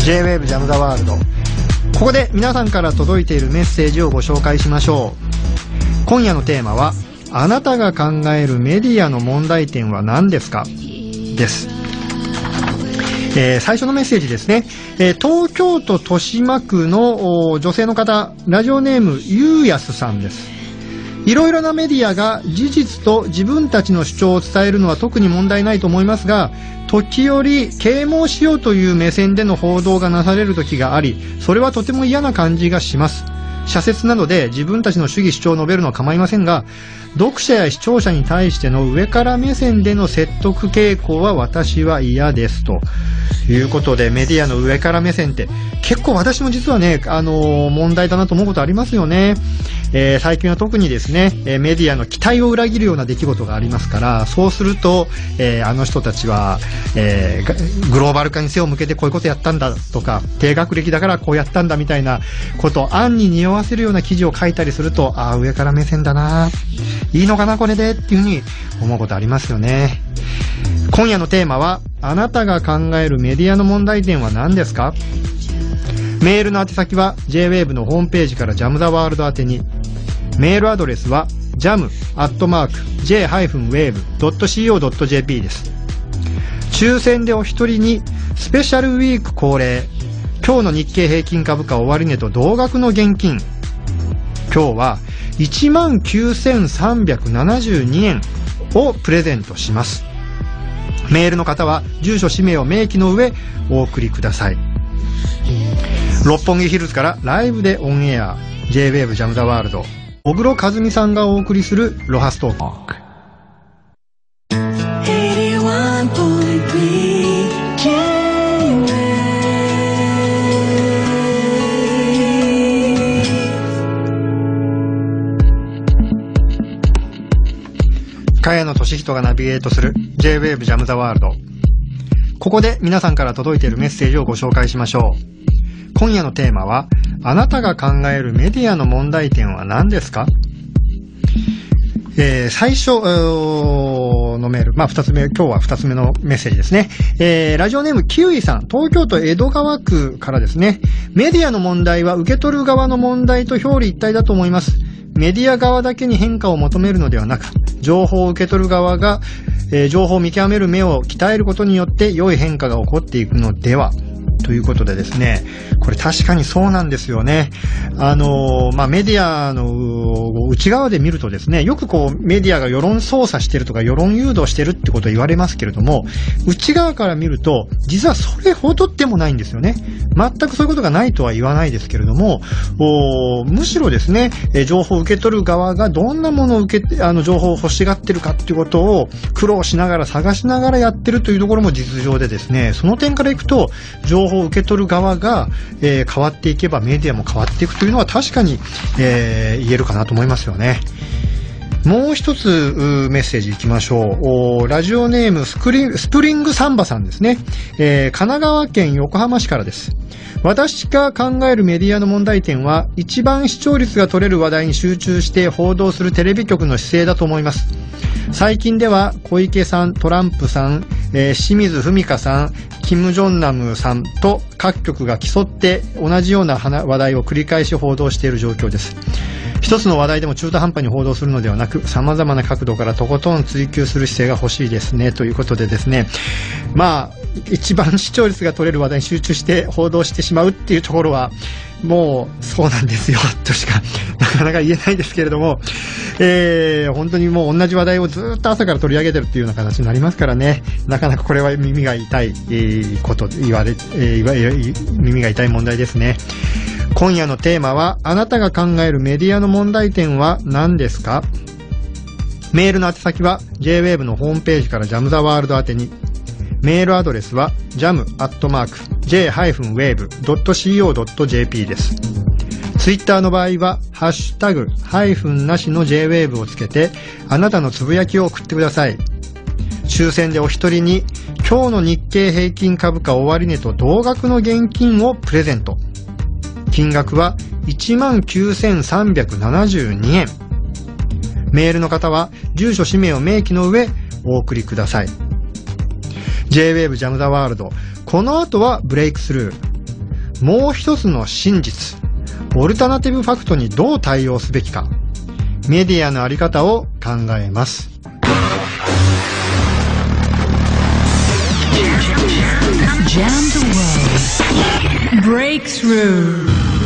J-Wave ジャムザワールド。ここで皆さんから届いているメッセージをご紹介しましょう。今夜のテーマは、あなたが考えるメディアの問題点は何ですかです。最初のメッセージですね。東京都豊島区の女性の方、ラジオネームゆうやすさんです。いろいろなメディアが事実と自分たちの主張を伝えるのは特に問題ないと思いますが、時折啓蒙しようという目線での報道がなされる時があり、それはとても嫌な感じがします。社説などで自分たちの主義主張を述べるのは構いませんが、読者や視聴者に対しての上から目線での説得傾向は私は嫌ですということで、メディアの上から目線って結構私も実はね、問題だなと思うことありますよね。最近は特にですね、メディアの期待を裏切るような出来事がありますから、そうすると、あの人たちは、グローバル化に背を向けてこういうことやったんだとか、低学歴だからこうやったんだみたいなことを暗に匂わせるような記事を書いたりすると、ああ上から目線だな、いいのかなこれでっていうふうに思うことありますよね。今夜のテーマは、あなたが考えるメディアの問題点は何ですか？メールの宛先は J-Wave のホームページからジャムザワールド宛てに。メールアドレスは jam@j-wave.co.jp です。抽選でお一人にスペシャルウィーク恒例、今日の日経平均株価終値と同額の現金。今日は 19,372 円をプレゼントします。メールの方は住所氏名を明記の上お送りください。六本木ヒルズからライブでオンエア J-Wave ジャムザワールド、小黒和美さんがお送りするロハストーク。茅野俊人がナビゲートする J-Wave ジャムザワールド。ここで皆さんから届いているメッセージをご紹介しましょう。今夜のテーマは、あなたが考えるメディアの問題点は何ですか？最初のメール、二つ目、今日は二つ目のメッセージですね。ラジオネームキウイさん、東京都江戸川区からですね。メディアの問題は受け取る側の問題と表裏一体だと思います。メディア側だけに変化を求めるのではなく、情報を受け取る側が、情報を見極める目を鍛えることによって良い変化が起こっていくのではということでですね、これ確かにそうなんですよね。メディアの内側で見るとですね、よくメディアが世論操作してるとか世論誘導してるってことを言われますけれども、内側から見ると実はそれほどでもないんですよね。全くそういうことがないとは言わないですけれども、むしろですね、情報を受け取る側がどんなものを情報を欲しがってるかっていうことを苦労しながら探しながらやってるというところも実情でですね、その点からいくと情報を受け取る側が、変わっていけばメディアも変わっていくというのは確かに、言えるかなと思いますよね。もう一つメッセージいきましょう。ラジオネームスプリングサンバさんですね。神奈川県横浜市からです。私が考えるメディアの問題点は、一番視聴率が取れる話題に集中して報道するテレビ局の姿勢だと思います。最近では小池さん、トランプさん、清水文香さん、キム・ジョンナムさんと各局が競って同じような話題を繰り返し報道している状況です。一つの話題でも中途半端に報道するのではなく、様々な角度からとことん追求する姿勢が欲しいですね、ということでですね、一番視聴率が取れる話題に集中して報道してしまうっていうところはもうそうなんですよとしかなかなか言えないですけれども、本当にもう同じ話題をずっと朝から取り上げてるっていうような形になりますからね、なかなかこれは耳が痛いこと耳が痛い問題ですね。今夜のテーマは、あなたが考えるメディアの問題点は何ですか？メールの宛先は J-Wave のホームページからジャムザワールド宛てに。メールアドレスは jam@j-wave.co.jp です。ツイッターの場合はハッシュタグ-なしの J-Wave をつけてあなたのつぶやきを送ってください。抽選でお一人に今日の日経平均株価終値と同額の現金をプレゼント。金額は 19,372 円。メールの方は住所氏名を明記の上お送りください。J-Wave ジャムザワールド。この後はブレイクスルー。 もう一つの真実、オルタナティブファクトにどう対応すべきか、メディアのあり方を考えます。Jam the world. Breakthrough.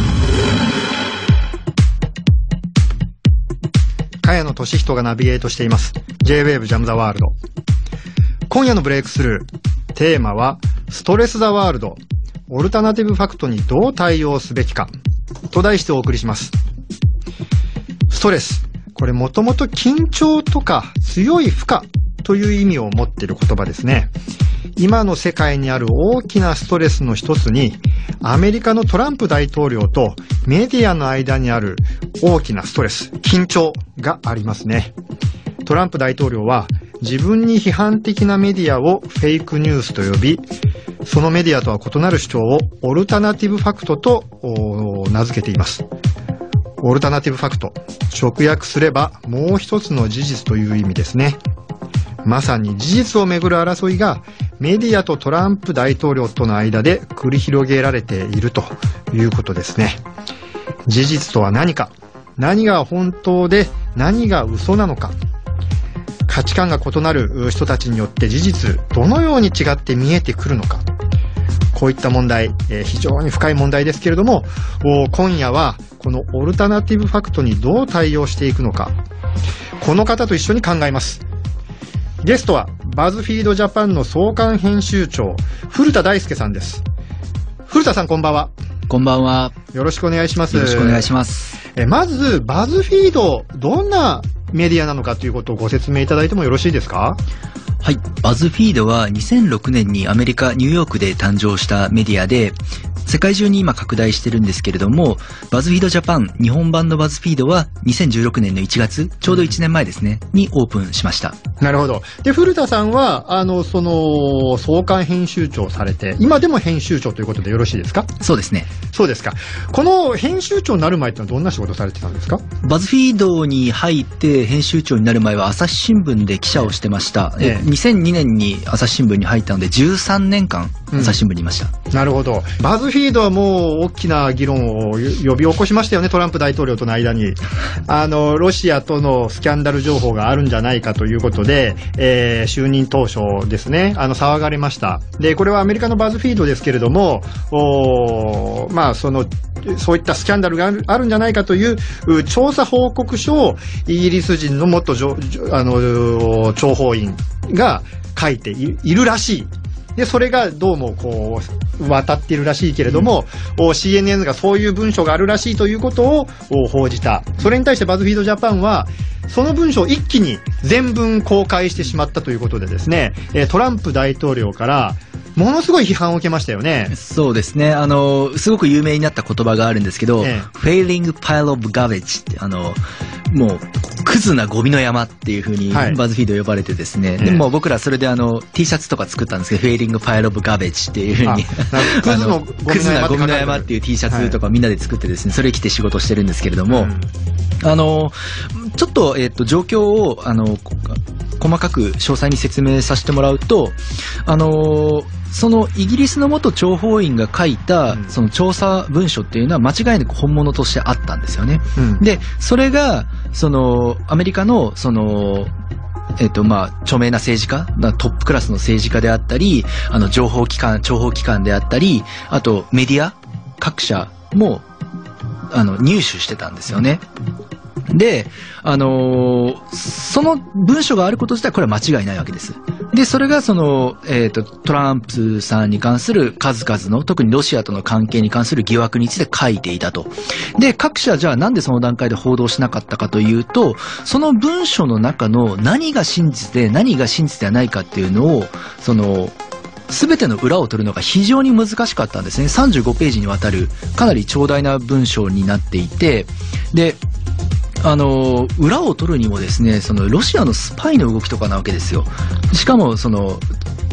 茅野俊人がナビゲートしています J-Wave Jam the World。 今夜のブレイクスルー、テーマはストレス・ザ・ワールド、オルタナティブファクトにどう対応すべきかと題してお送りします。ストレス、これもともと緊張とか強い負荷という意味を持っている言葉ですね。今の世界にある大きなストレスの一つに、アメリカのトランプ大統領とメディアの間にある大きなストレス、緊張がありますね。トランプ大統領は自分に批判的なメディアをフェイクニュースと呼び、そのメディアとは異なる主張をオルタナティブファクトと名付けています。オルタナティブファクト、直訳すればもう一つの事実という意味ですね。まさに事実をめぐる争いがメディアとトランプ大統領との間で繰り広げられているということですね。事実とは何か、何が本当で何が嘘なのか、価値観が異なる人たちによって事実どのように違って見えてくるのか、こういった問題、非常に深い問題ですけれども、今夜はこのオルタナティブファクトにどう対応していくのか、この方と一緒に考えます。ゲストはバズフィードジャパンの創刊編集長、古田大輔さんです。古田さん、こんばんは。 こんばんは。 よろしくお願いします。 よろしくお願いします。 まずバズフィード、どんなメディアなのかということをご説明いただいてもよろしいですか？ はい。バズフィードは2006年にアメリカ・ニューヨークで誕生したメディアで、世界中に今拡大してるんですけれども、バズフィードジャパン、日本版のバズフィードは2016年の1月、ちょうど1年前ですね、にオープンしました。 なるほど。で、古田さんは、その、創刊編集長をされて、今でも編集長ということでよろしいですか？ そうですね。 そうですか。この編集長になる前ってのはどんな仕事をされてたんですか？ バズフィードに入って編集長になる前は朝日新聞で記者をしてました。2002年に朝日新聞に入ったので13年間朝日新聞にいました。 なるほど。バズフィードはもう大きな議論を呼び起こしましたよね、トランプ大統領との間に。ロシアとのスキャンダル情報があるんじゃないかということで、就任当初ですね、騒がれました。で、これはアメリカのバズフィードですけれども、まあ、そういったスキャンダルがあるんじゃないかという調査報告書をイギリス人の元諜報員が書いているらしい。で、それがどうもこう、渡っているらしいけれども、CNN がそういう文書があるらしいということを報じた。それに対してバズフィードジャパンは、その文書を一気に全文公開してしまったということでですね、トランプ大統領からものすごい批判を受けましたよね。 そうですね。すごく有名になった言葉があるんですけど、failing pile of garbage って、もう、クズなゴミの山っていう風にバズフィード呼ばれてですね。でも僕らそれでT シャツとか作ったんですけど、failing pile of garbage っていう風に、クズなゴミの山っていう T シャツとかみんなで作ってですね、それ着て仕事してるんですけれども、ちょっと、状況を、細かく詳細に説明させてもらうと、そのイギリスの元諜報員が書いたその調査文書っていうのは間違いなく本物としてあったんですよね。で、それがそのアメリカのそのまあ、著名な政治家、トップクラスの政治家であったり、情報機関であったり、あとメディア各社も入手してたんですよね。で、その文書があること自体これは間違いないわけです。で、それがその、トランプさんに関する数々の、特にロシアとの関係に関する疑惑について書いていたと。で、各社じゃあなんでその段階で報道しなかったかというと、その文書の中の何が真実で何が真実ではないかっていうのを、すべての裏を取るのが非常に難しかったんですね。35ページにわたるかなり長大な文章になっていて、で、裏を取るにもですね、ロシアのスパイの動きとかなわけですよ。しかも、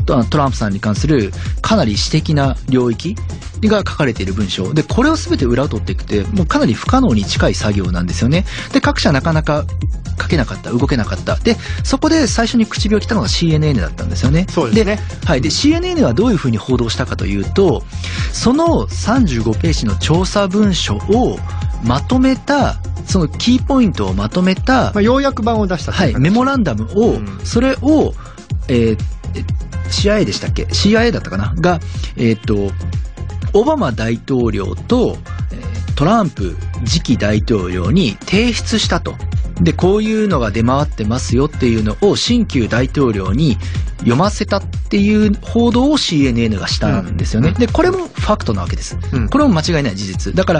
トランプさんに関するかなり私的な領域が書かれている文章で、これを全て裏を取っていくって、もうかなり不可能に近い作業なんですよね。で、各社なかなか書けなかった、動けなかった。で、そこで最初に口火を切ったのが CNN だったんですよね。 そうですね。 はい。で、CNN はどういうふうに報道したかというと、その35ページの調査文書をまとめた、そのキーポイントをまとめた、 要約版を出したはい、メモランダムを、それを、CIA でしたっけ ?CIA だったかなが、オバマ大統領と、トランプ次期大統領に提出したと。で、こういうのが出回ってますよっていうのを新旧大統領に読ませたっていう報道を CNN がしたんですよね。で、これもファクトなわけです。これも間違いない事実。だから、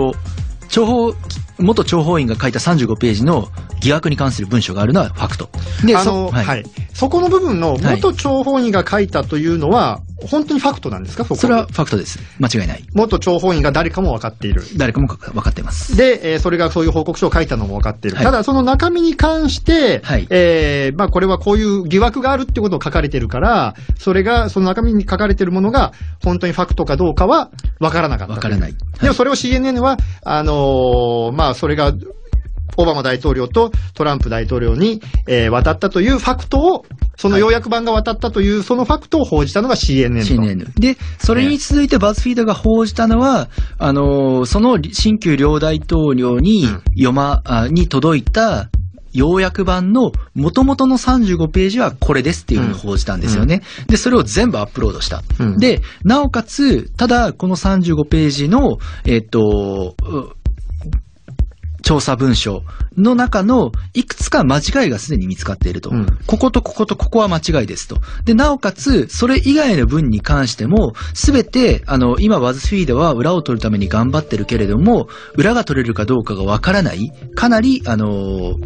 元諜報員が書いた35ページの疑惑に関する文書があるのはファクト。で、 はい。そこの部分の元諜報員が書いたというのは、本当にファクトなんですか？ それはファクトです。間違いない。 元諜報員が誰かも分かっている。 誰かも分かっています。 で、それがそういう報告書を書いたのも分かっている。ただ、その中身に関して、これはこういう疑惑があるってことを書かれているから、それが、その中身に書かれているものが、本当にファクトかどうかは分からなかった。 分からない。 でもそれを CNN は、それが、オバマ大統領とトランプ大統領に、渡ったというファクトを、その要約版が渡ったという、そのファクトを報じたのが CNN と。 CNN。で、それに続いてバズフィードが報じたのは、その新旧両大統領にに届いた要約版の元々の35ページはこれですっていうふうに報じたんですよね。で、それを全部アップロードした。で、なおかつ、ただ、この35ページの、調査文書の中のいくつか間違いがすでに見つかっていると。こことこことここは間違いですと。で、なおかつ、それ以外の文に関しても、すべて、今、バズフィードは裏を取るために頑張ってるけれども、裏が取れるかどうかがわからない、かなり、詳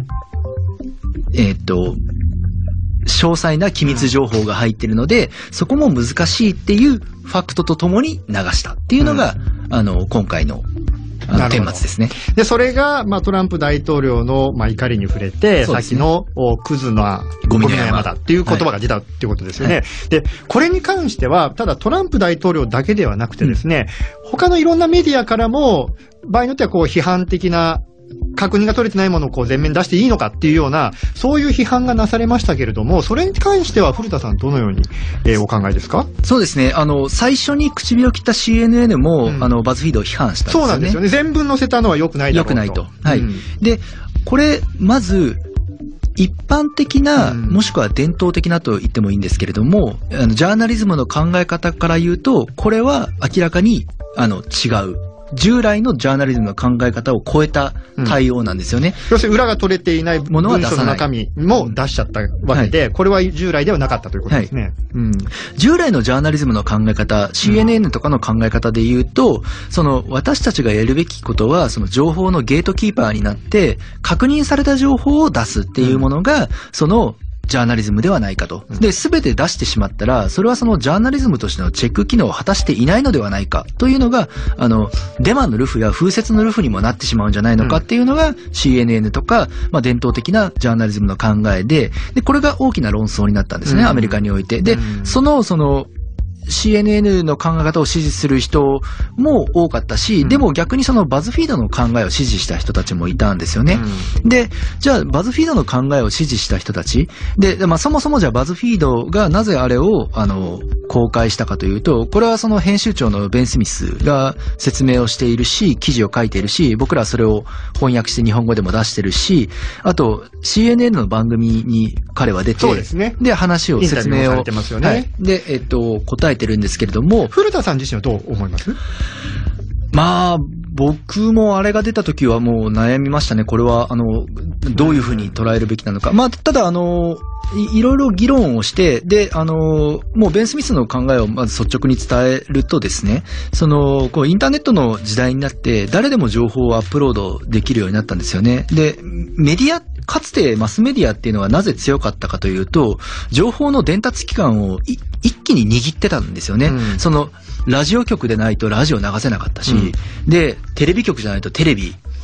細な機密情報が入っているので、そこも難しいっていうファクトとともに流したっていうのが、今回の顛末ですね。 で、それが、トランプ大統領の、怒りに触れて、さっきの、クズなゴミの山だっていう言葉が出たっていうことですよね。で、これに関しては、ただトランプ大統領だけではなくてですね、他のいろんなメディアからも、場合によっては批判的な、確認が取れてないものを前面に出していいのかっていうような、そういう批判がなされましたけれども、それに関しては古田さんどのように、お考えですか？ そうですね。最初に唇を切った CNN も、バズフィードを批判したんですよね。 そうなんですよね。全文載せたのは良くないだろうと。 良くないと。はい。で、これ、まず、一般的な、もしくは伝統的なと言ってもいいんですけれども、ジャーナリズムの考え方から言うと、これは明らかに、違う。従来のジャーナリズムの考え方を超えた対応なんですよね。 要するに裏が取れていない文書の中身も出しちゃったわけで、これは従来ではなかったということですね。 従来のジャーナリズムの考え方、CNN とかの考え方で言うと、私たちがやるべきことは、その情報のゲートキーパーになって、確認された情報を出すっていうものが、ジャーナリズムではないかと。で、すべて出してしまったら、それはそのジャーナリズムとしてのチェック機能を果たしていないのではないかというのが、デマのルフや風説のルフにもなってしまうんじゃないのかっていうのが CNN とか、伝統的なジャーナリズムの考えで、これが大きな論争になったんですね、アメリカにおいて。で、CNN の考え方を支持する人も多かったし、でも逆にバズフィードの考えを支持した人たちもいたんですよね。で、じゃあバズフィードの考えを支持した人たちで、そもそもじゃあバズフィードがなぜあれを公開したかというと、これは編集長のベン・スミスが説明をしているし、記事を書いているし、僕らはそれを翻訳して日本語でも出してるし、あと CNN の番組に彼は出て、 そうですね。 で話を説明をされてますよね。 で答えてるんですけれども、 古田さん自身はどう思います？ 僕もあれが出た時はもう悩みましたね。これはどういうふうに捉えるべきなのか。ただいろいろ議論をして、で、もうベン・スミスの考えをまず率直に伝えるとですね、インターネットの時代になって、誰でも情報をアップロードできるようになったんですよね。で、かつてマスメディアっていうのはなぜ強かったかというと、情報の伝達機関を一気に握ってたんですよね。ラジオ局でないとラジオ流せなかったし、で、テレビ局じゃないとテレビ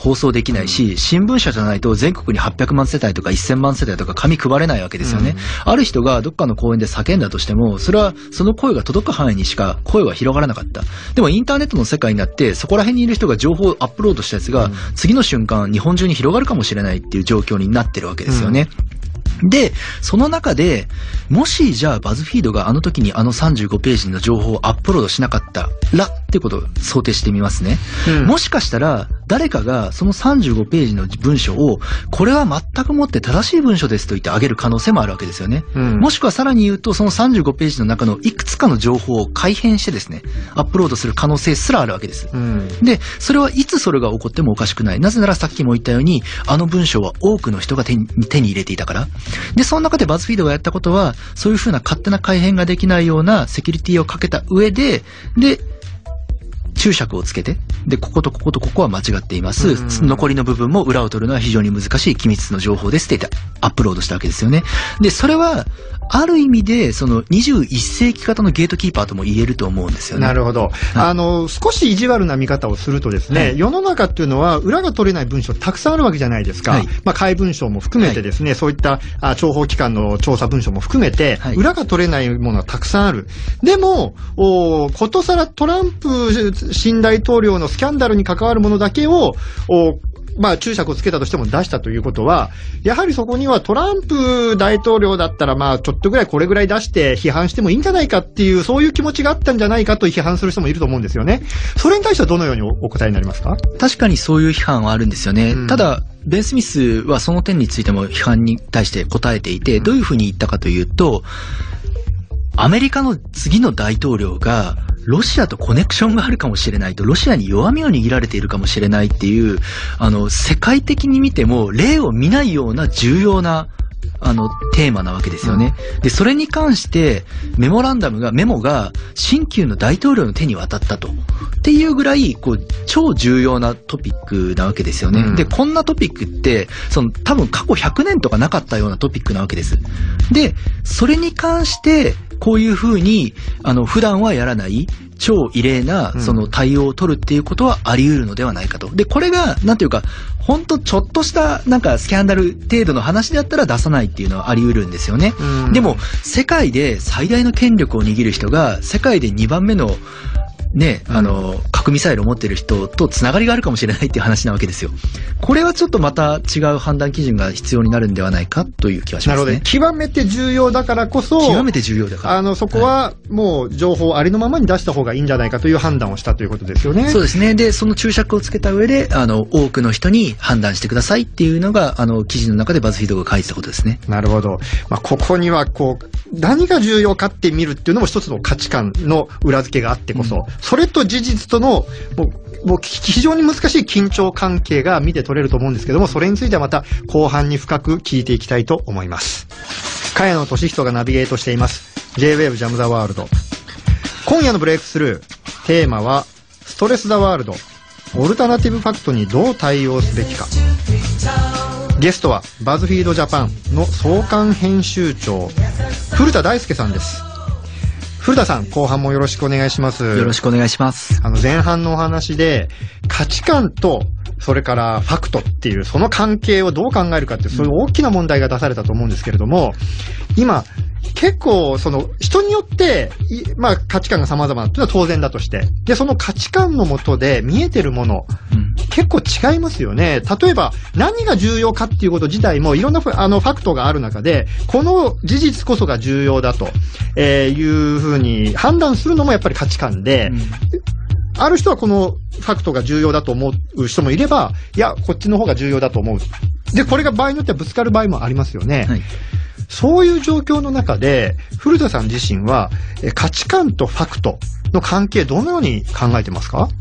放送できないし、新聞社じゃないと全国に800万世帯とか1000万世帯とか紙配れないわけですよね。ある人がどっかの公園で叫んだとしても、それはその声が届く範囲にしか声は広がらなかった。でもインターネットの世界になって、そこら辺にいる人が情報をアップロードしたやつが、次の瞬間日本中に広がるかもしれないっていう状況になってるわけですよね。で、その中で、もしじゃあバズフィードがあの時にあの35ページの情報をアップロードしなかったらっていうことを想定してみますね。もしかしたら誰かがその35ページの文章をこれは全くもって正しい文章ですと言ってあげる可能性もあるわけですよね。もしくはさらに言うとその35ページの中のいくつかの情報を改変してですね、アップロードする可能性すらあるわけです。で、それはいつそれが起こってもおかしくない。なぜならさっきも言ったようにあの文章は多くの人が手に入れていたから。で、その中でバズフィードがやったことは、そういう風な勝手な改変ができないようなセキュリティをかけた上で、注釈をつけて、で、こことこことここは間違っています。残りの部分も裏を取るのは非常に難しい機密の情報ですって言ってアップロードしたわけですよね。で、それは、ある意味で、その21世紀型のゲートキーパーとも言えると思うんですよね。 なるほど。少し意地悪な見方をするとですね、世の中っていうのは裏が取れない文章たくさんあるわけじゃないですか。怪文書も含めてですね、そういった諜報機関の調査文書も含めて、裏が取れないものはたくさんある。でも、ことさらトランプ新大統領のスキャンダルに関わるものだけを、注釈をつけたとしても出したということは、やはりそこにはトランプ大統領だったらちょっとぐらいこれぐらい出して批判してもいいんじゃないかっていう、そういう気持ちがあったんじゃないかと批判する人もいると思うんですよね。それに対してはどのようにお答えになりますか？ 確かにそういう批判はあるんですよね。ただ、ベン・スミスはその点についても批判に対して答えていて、どういうふうに言ったかというと、アメリカの次の大統領がロシアとコネクションがあるかもしれないと、ロシアに弱みを握られているかもしれないっていう、世界的に見ても例を見ないような重要なテーマなわけですよね。で、それに関してメモが新旧の大統領の手に渡ったと。っていうぐらい、超重要なトピックなわけですよね。で、こんなトピックって、多分過去100年とかなかったようなトピックなわけです。で、それに関して、こういうふうに、普段はやらない、超異例な、対応を取るっていうことはあり得るのではないかと。で、これが、なんていうか、ほんとちょっとした、スキャンダル程度の話だったら出さないっていうのはあり得るんですよね。でも、世界で最大の権力を握る人が、世界で2番目の、核ミサイルを持っている人とつながりがあるかもしれないっていう話なわけですよ。これはちょっとまた違う判断基準が必要になるんではないかという気はしますね。 なるほど。極めて重要だからこそ、 極めて重要だから。 そこはもう情報をありのままに出した方がいいんじゃないかという判断をしたということですよね。 そうですね。で、その注釈をつけた上で、多くの人に判断してくださいっていうのが、記事の中でバズフィードが書いてたことですね。 なるほど。ここには何が重要かって見るっていうのも一つの価値観の裏付けがあってこそ、それと事実との、もう非常に難しい緊張関係が見て取れると思うんですけども、それについてはまた後半に深く聞いていきたいと思います。茅野俊人がナビゲートしています J-Wave Jam the World。今夜のブレイクスルーテーマはストレス・ザ・ワールド、オルタナティブファクトにどう対応すべきか。ゲストはバズフィードジャパンの総監編集長古田大輔さんです。古田さん、後半もよろしくお願いします。 よろしくお願いします。 前半のお話で価値観とそれからファクトっていうその関係をどう考えるかっていうそういう大きな問題が出されたと思うんですけれども、今結構人によって価値観が様々なっていうのは当然だとして、でその価値観の下で見えてるもの、結構違いますよね。例えば何が重要かっていうこと自体もいろんなファクトがある中で、この事実こそが重要だというふうに判断するのもやっぱり価値観で、ある人はこのファクトが重要だと思う人もいれば、いやこっちの方が重要だと思う。でこれが場合によってはぶつかる場合もありますよね。そういう状況の中で古田さん自身は価値観とファクトの関係どのように考えてますか？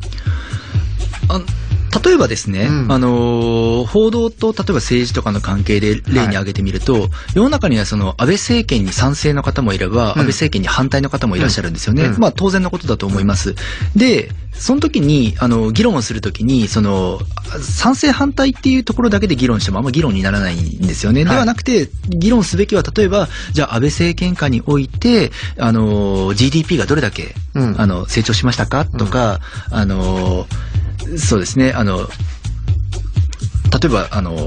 例えばですね、報道と例えば政治とかの関係で例に挙げてみると、世の中には安倍政権に賛成の方もいれば、安倍政権に反対の方もいらっしゃるんですよね。当然のことだと思います。で、その時に、議論をするときに、賛成反対っていうところだけで議論してもあんま議論にならないんですよね。ではなくて、議論すべきは、例えば、じゃあ安倍政権下において、GDP がどれだけ、成長しましたかとか、そうですね、 例えば、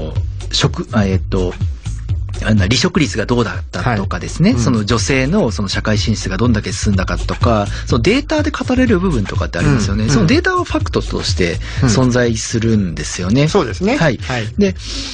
離職率がどうだったとかですね、その女性のその社会進出がどんだけ進んだかとか、そのデータで語れる部分とかってありますよね。そのデータはファクトとして存在するんですよね。 そうですね。 はい。で、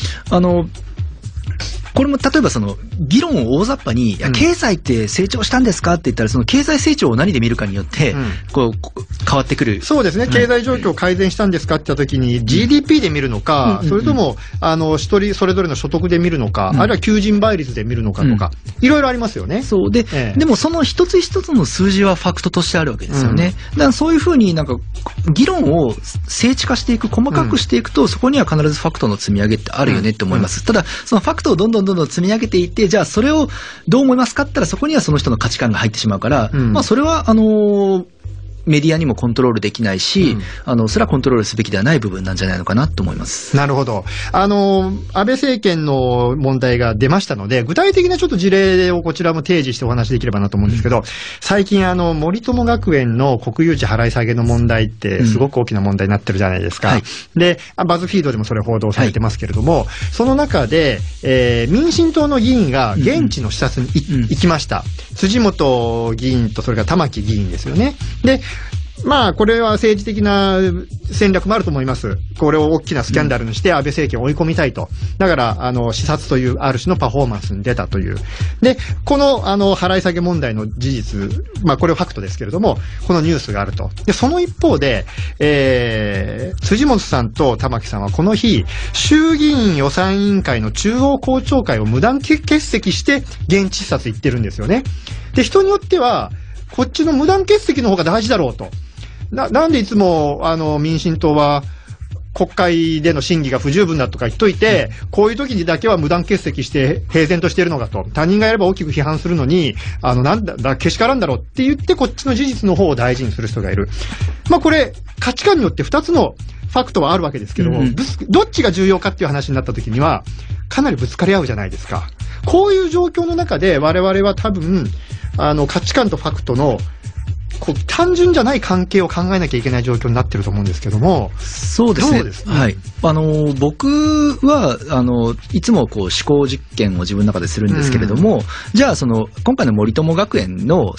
これも例えばその議論を大雑把に、いや経済って成長したんですかって言ったら、その経済成長を何で見るかによって、こう変わってくる。 そうですね。経済状況改善したんですかって言ったときに、GDP で見るのか、それとも、一人それぞれの所得で見るのか、あるいは求人倍率で見るのかとか、いろいろありますよね。 そうで、でもその一つ一つの数字はファクトとしてあるわけですよね。だからそういうふうになんか、議論を精緻化していく、細かくしていくと、そこには必ずファクトの積み上げってあるよねって思います。ただ、そのファクトをどんどん積み上げていって、じゃあそれをどう思いますかって言ったら、そこにはその人の価値観が入ってしまうから、まあそれはメディアにもコントロールできないし、それはコントロールすべきではない部分なんじゃないのかなと思います。 なるほど。安倍政権の問題が出ましたので、具体的なちょっと事例をこちらも提示してお話できればなと思うんですけど、最近森友学園の国有地払い下げの問題ってすごく大きな問題になってるじゃないですか。で、バズフィードでもそれ報道されてますけれども、その中で、民進党の議員が現地の視察に行きました。辻元議員とそれから玉木議員ですよね。で、まあ、これは政治的な戦略もあると思います。これを大きなスキャンダルにして安倍政権を追い込みたいと。だから、視察というある種のパフォーマンスに出たという。で、この、払い下げ問題の事実、まあ、これはファクトですけれども、このニュースがあると。で、その一方で、辻元さんと玉木さんはこの日、衆議院予算委員会の中央公聴会を無断欠席して現地視察行ってるんですよね。で、人によっては、こっちの無断欠席の方が大事だろうと。なんでいつも、民進党は、国会での審議が不十分だとか言っといて、こういう時にだけは無断欠席して平然としているのかと。他人がやれば大きく批判するのに、なんだ、けしからんだろうって言って、こっちの事実の方を大事にする人がいる。まあこれ、価値観によって2つのファクトはあるわけですけども、どっちが重要かっていう話になった時には、かなりぶつかり合うじゃないですか。こういう状況の中で我々は多分、価値観とファクトの単純じゃない関係を考えなきゃいけない状況になってると思うんですけども。 そうですね。どうですか？はい。僕は、いつも思考実験を自分の中でするんですけれども、じゃあ今回の森友学園の、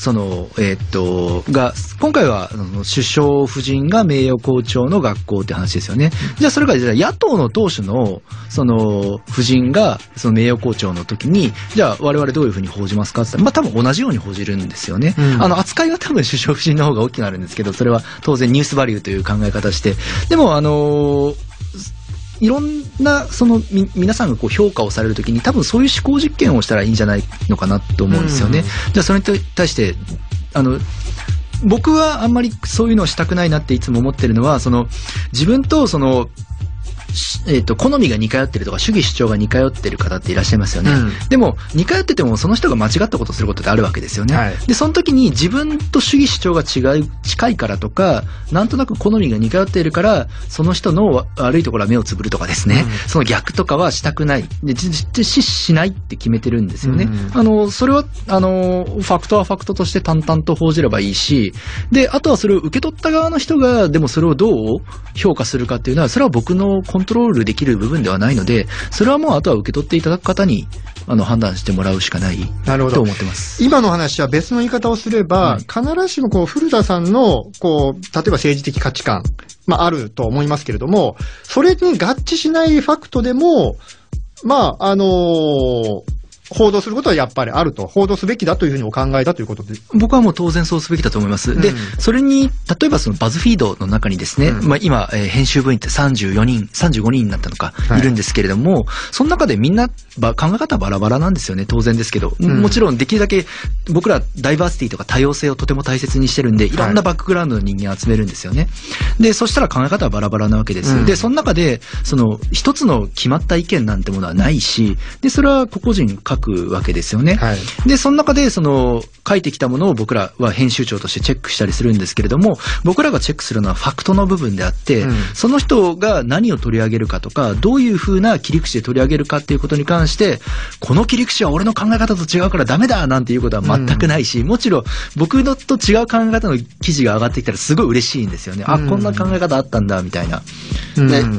今回は、首相夫人が名誉校長の学校って話ですよね。じゃあそれが、野党の党首の、夫人が、名誉校長の時に、じゃあ我々どういうふうに報じますかって言ったら、まあ多分同じように報じるんですよね。扱いは多分首相夫人の方が大きくなるんですけど、それは当然ニュースバリューという考え方して、でもいろんな皆さんが評価をされるときに多分そういう思考実験をしたらいいんじゃないのかなと思うんですよね。じゃあそれに対して僕はあんまりそういうのをしたくないなっていつも思ってるのは、自分と好みが似通ってるとか主義主張が似通ってる方っていらっしゃいますよね。でも似通っててもその人が間違ったことをすることってあるわけですよね。でその時に自分と主義主張が近いからとか、なんとなく好みが似通っているからその人の悪いところは目をつぶるとかですね、その逆とかはしたくないでしないって決めてるんですよね。それはファクトはファクトとして淡々と報じればいいし、であとはそれを受け取った側の人がでもそれをどう評価するかっていうのは、それは僕のコントロールできる部分ではないので、それはもうあとは受け取っていただく方に判断してもらうしかないと思ってます。 今の話は別の言い方をすれば、必ずしも古田さんの例えば政治的価値観、あると思いますけれども、それに合致しないファクトでも、報道することはやっぱりあると。報道すべきだというふうにお考えだということで。 僕はもう当然そうすべきだと思います。で、それに、例えばバズフィードの中にですね、今、編集部員って35人になったのか、いるんですけれども、その中でみんな、考え方バラバラなんですよね。当然ですけど。もちろんできるだけ僕らダイバーシティとか多様性をとても大切にしてるんで、いろんなバックグラウンドの人間を集めるんですよね。で、そしたら考え方はバラバラなわけです。で、その中で、一つの決まった意見なんてものはないし、で、それは個々人書くわけですよね。で、その中で書いてきたものを僕らは編集長としてチェックしたりするんですけれども、僕らがチェックするのはファクトの部分であって、その人が何を取り上げるかとか、どういう風な切り口で取り上げるかっていうことに関して、この切り口は俺の考え方と違うからダメだなんていうことは全くないし、もちろん僕のと違う考え方の記事が上がってきたらすごい嬉しいんですよね。こんな考え方あったんだみたいな。で、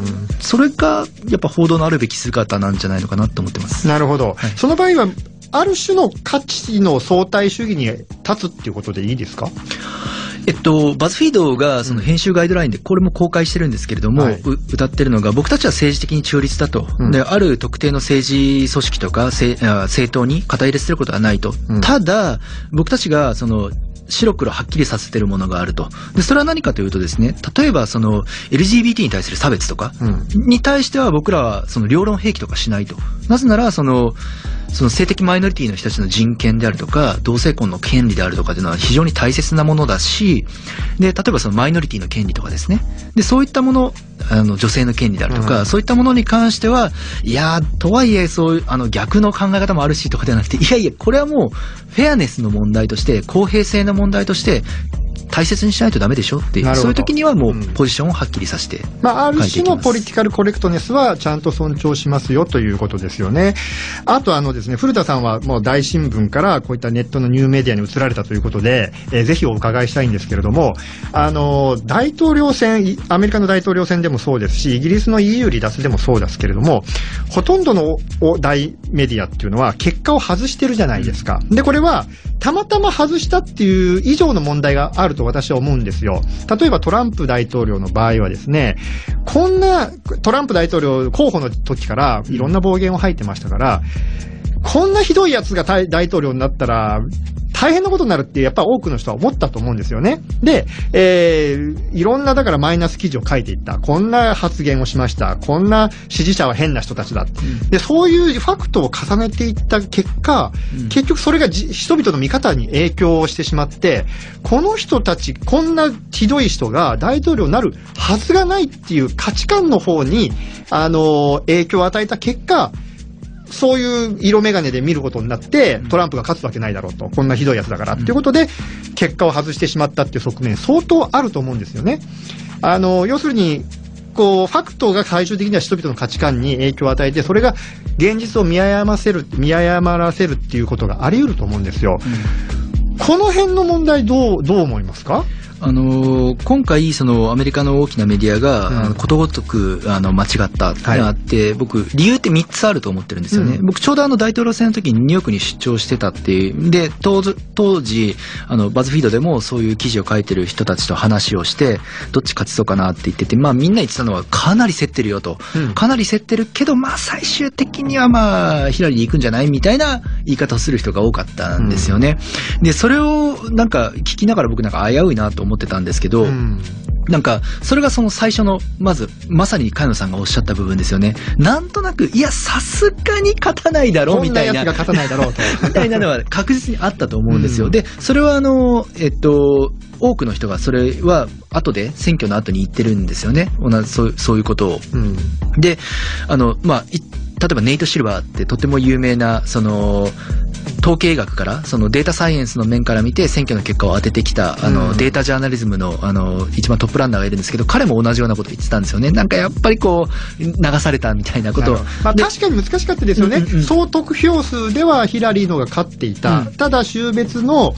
それがやっぱ報道のあるべき姿なんじゃないのかなと思ってます。 なるほど。はい、その場合は、ある種の価値の相対主義に立つっていうことでいいですか？ バズフィードがその編集ガイドラインでこれも公開してるんですけれども、歌ってるのが僕たちは政治的に中立だと。で、ある特定の政治組織とか政党に肩入れすることはないと。ただ、僕たちがその白黒はっきりさせてるものがあると。で、それは何かというとですね、例えばその LGBT に対する差別とかに対しては僕らはその両論併記とかしないと。なぜならその性的マイノリティの人たちの人権であるとか、同性婚の権利であるとかっていうのは非常に大切なものだし、で、例えばそのマイノリティの権利とかですね。で、そういったもの、女性の権利であるとか、そういったものに関しては、いやー、とはいえ、そういう、逆の考え方もあるしとかではなくて、いやいや、これはもう、フェアネスの問題として、公平性の問題として、大切にしないとダメでしょっていう、そういう時にはもうポジションをはっきりさせて、 ある種のポリティカルコレクトネスはちゃんと尊重しますよということですよね。あとですね、古田さんはもう大新聞からこういったネットのニューメディアに移られたということで、ぜひお伺いしたいんですけれども、大統領選、アメリカの大統領選でもそうですし、イギリスの EU 離脱でもそうですけれども、ほとんどの大メディアっていうのは結果を外してるじゃないですか。で、これはたまたま外したっていう以上の問題があると私は思うんですよ。例えばトランプ大統領の場合はですね、こんなトランプ大統領候補の時からいろんな暴言を吐いてましたから、こんなひどいやつが大統領になったら大変なことになるってやっぱ多くの人は思ったと思うんですよね。で、いろんなだからマイナス記事を書いていった。こんな発言をしました。こんな支持者は変な人たちだ。で、そういうファクトを重ねていった結果、結局それが人々の見方に影響してしまって、この人たち、こんなひどい人が大統領になるはずがないっていう価値観の方に、影響を与えた結果、そういう色眼鏡で見ることになって、トランプが勝つわけないだろうと。こんなひどいやつだから。っていうことで、結果を外してしまったっていう側面、相当あると思うんですよね。要するに、ファクトが最終的には人々の価値観に影響を与えて、それが現実を見誤らせるっていうことがあり得ると思うんですよ。この辺の問題どう思いますか？ 今回、アメリカの大きなメディアが、ことごとく、間違ったってあって、僕、理由って3つあると思ってるんですよね。僕、ちょうど大統領選の時にニューヨークに出張してたっていう。で、当時、バズフィードでもそういう記事を書いてる人たちと話をして、どっち勝ちそうかなって言ってて、みんな言ってたのは、かなり競ってるよと。かなり競ってるけど、最終的にはヒラリー行くんじゃないみたいな言い方をする人が多かったんですよね。で、それを聞きながら僕危ういなと思ってたんですけど、それがその最初の、まさに茅野さんがおっしゃった部分ですよね。なんとなく、いや、さすがに勝たないだろうみたいな。 こんなやつが勝たないだろうと。 みたいなのは確実にあったと思うんですよ。で、それは多くの人がそれは後で、選挙の後に言ってるんですよね。そういうことを。で、例えばネイト・シルバーってとても有名な、統計学から、データサイエンスの面から見て選挙の結果を当ててきた、データジャーナリズムの、一番トップランナーがいるんですけど、彼も同じようなことを言ってたんですよね。やっぱり流されたみたいなことを。 確かに難しかったですよね。総得票数ではヒラリーのが勝っていた。ただ、州別の、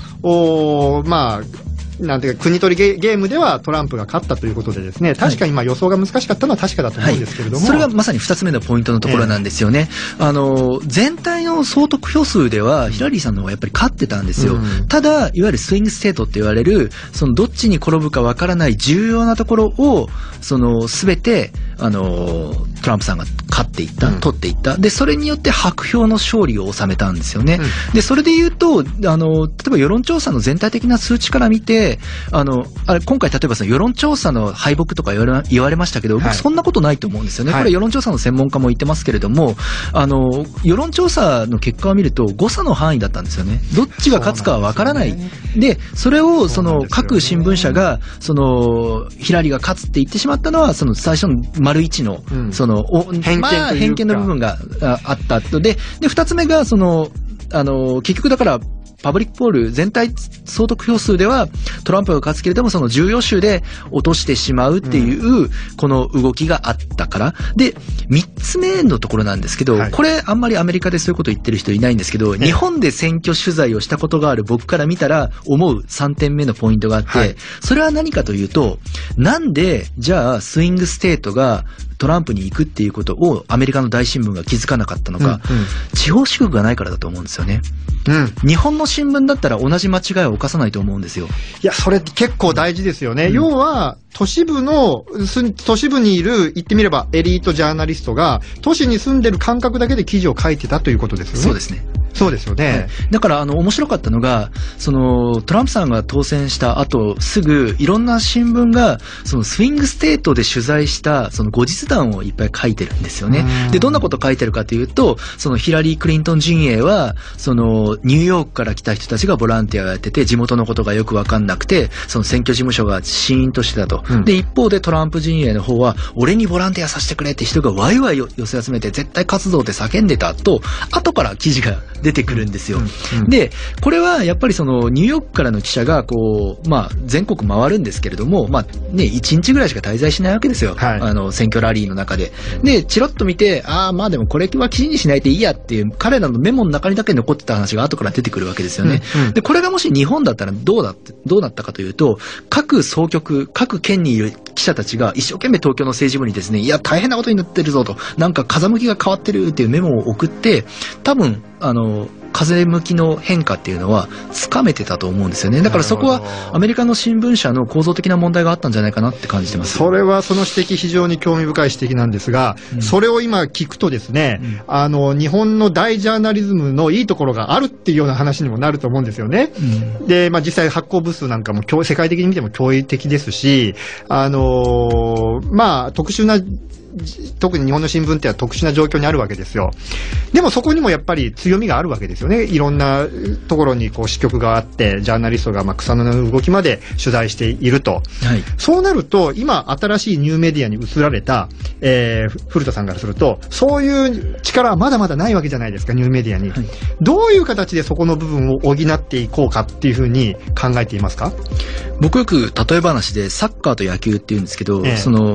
なんていうか、国取りゲームではトランプが勝ったということでですね、確かに予想が難しかったのは確かだと思うんですけれども。 それがまさに2つ目のポイントのところなんですよね。全体の総得票数では、ヒラリーさんの方がやっぱり勝ってたんですよ。ただ、いわゆるスイングステートって言われる、どっちに転ぶかわからない重要なところを、すべて、トランプさんが勝っていった、取っていった。で、それによって白票の勝利を収めたんですよね。で、それで言うと、例えば世論調査の全体的な数値から見て、今回例えば世論調査の敗北とか言われましたけど、僕そんなことないと思うんですよね。これ世論調査の専門家も言ってますけれども、世論調査の結果を見ると誤差の範囲だったんですよね。どっちが勝つかはわからない。で、それを各新聞社が、ヒラリーが勝つって言ってしまったのは、最初の丸一の、偏見の部分があったと。で、二つ目が、結局だから、パブリックポール全体総得票数ではトランプが勝つけれども、その重要州で落としてしまうっていう、この動きがあったから。で、三つ目のところなんですけど、これあんまりアメリカでそういうこと言ってる人いないんですけど、日本で選挙取材をしたことがある僕から見たら思う3点目のポイントがあって、それは何かというと、なんで、じゃあスイングステートがトランプに行くっていうことをアメリカの大新聞が気づかなかったのが、地方支局がないからだと思うんですよね。日本の新聞だったら同じ間違いを犯さないと思うんですよ。 いや、それって結構大事ですよね。要は、都市部にいる、言ってみればエリートジャーナリストが、都市に住んでる感覚だけで記事を書いてたということですよね。 そうですね。 そうですよね。はい、 だから、面白かったのが、トランプさんが当選した後、すぐ、いろんな新聞が、スイングステートで取材した、後日談をいっぱい書いてるんですよね。で、どんなこと書いてるかというと、ヒラリー・クリントン陣営は、ニューヨークから来た人たちがボランティアをやってて、地元のことがよくわかんなくて、選挙事務所がシーンとしてたと。で、一方でトランプ陣営の方は、俺にボランティアさせてくれって人がワイワイ寄せ集めて、絶対活動で叫んでたと、後から記事が出てくるんですよ。で、これはやっぱりニューヨークからの記者が全国回るんですけれども、1日ぐらいしか滞在しないわけですよ。はい、選挙ラリーの中で。で、チロッと見て、でもこれは記事にしないでいいやっていう、彼らのメモの中にだけ残ってた話が後から出てくるわけですよね。で、これがもし日本だったらどうなったかというと、各総局、各県にいる記者たちが一生懸命東京の政治部にですね、いや、大変なことになってるぞと、なんか風向きが変わってるっていうメモを送って、多分、風向きの変化っていうのはつかめてたと思うんですよね。だからそこはアメリカの新聞社の構造的な問題があったんじゃないかなって感じてます。 それはその指摘非常に興味深い指摘なんですが、それを今聞くとですね、日本の大ジャーナリズムのいいところがあるっていうような話にもなると思うんですよね。で、実際発行部数なんかも世界的に見ても驚異的ですし、特に日本の新聞っては特殊な状況にあるわけですよ。でもそこにもやっぱり強みがあるわけですよね。いろんなところに支局があって、ジャーナリストが草の根の動きまで取材していると。はい、そうなると、今新しいニューメディアに移られた、古田さんからすると、そういう力はまだまだないわけじゃないですか、ニューメディアに。はい、どういう形でそこの部分を補っていこうかっていうふうに考えていますか？ 僕よく例え話でサッカーと野球って言うんですけど、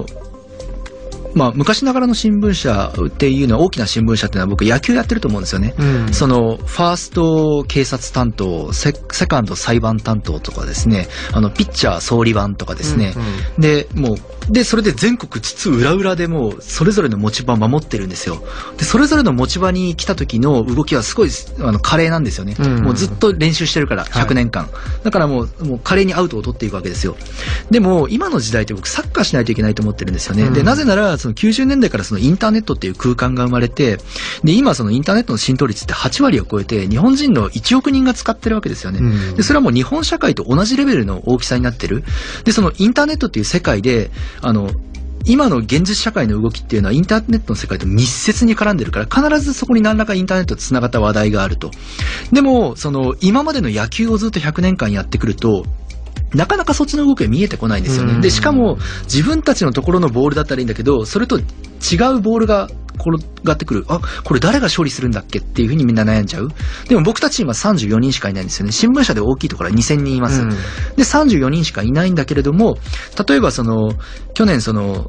昔ながらの新聞社っていうのは、大きな新聞社っていうのは僕野球やってると思うんですよね。ファースト警察担当、セカンド裁判担当とかですね、ピッチャー総理番とかですね。で、それで全国津々浦々でもう、それぞれの持ち場を守ってるんですよ。で、それぞれの持ち場に来た時の動きはすごい、華麗なんですよね。もうずっと練習してるから、100年間。だからもう華麗にアウトを取っていくわけですよ。でも、今の時代って僕サッカーしないといけないと思ってるんですよね。で、なぜなら、90年代からインターネットっていう空間が生まれて、で、今インターネットの浸透率って8割を超えて、日本人の1億人が使ってるわけですよね。で、それはもう日本社会と同じレベルの大きさになってる。で、インターネットっていう世界で、今の現実社会の動きっていうのはインターネットの世界と密接に絡んでるから、必ずそこに何らかインターネットと繋がった話題があると。でも、今までの野球をずっと100年間やってくると、なかなかそっちの動きが見えてこないんですよね。で、しかも自分たちのところのボールだったらいいんだけど、それと違うボールが転がってくる。これ誰が処理するんだっけっていうふうにみんな悩んじゃう。でも僕たち今34人しかいないんですよね。新聞社で大きいところは2000人います。で、34人しかいないんだけれども、例えば去年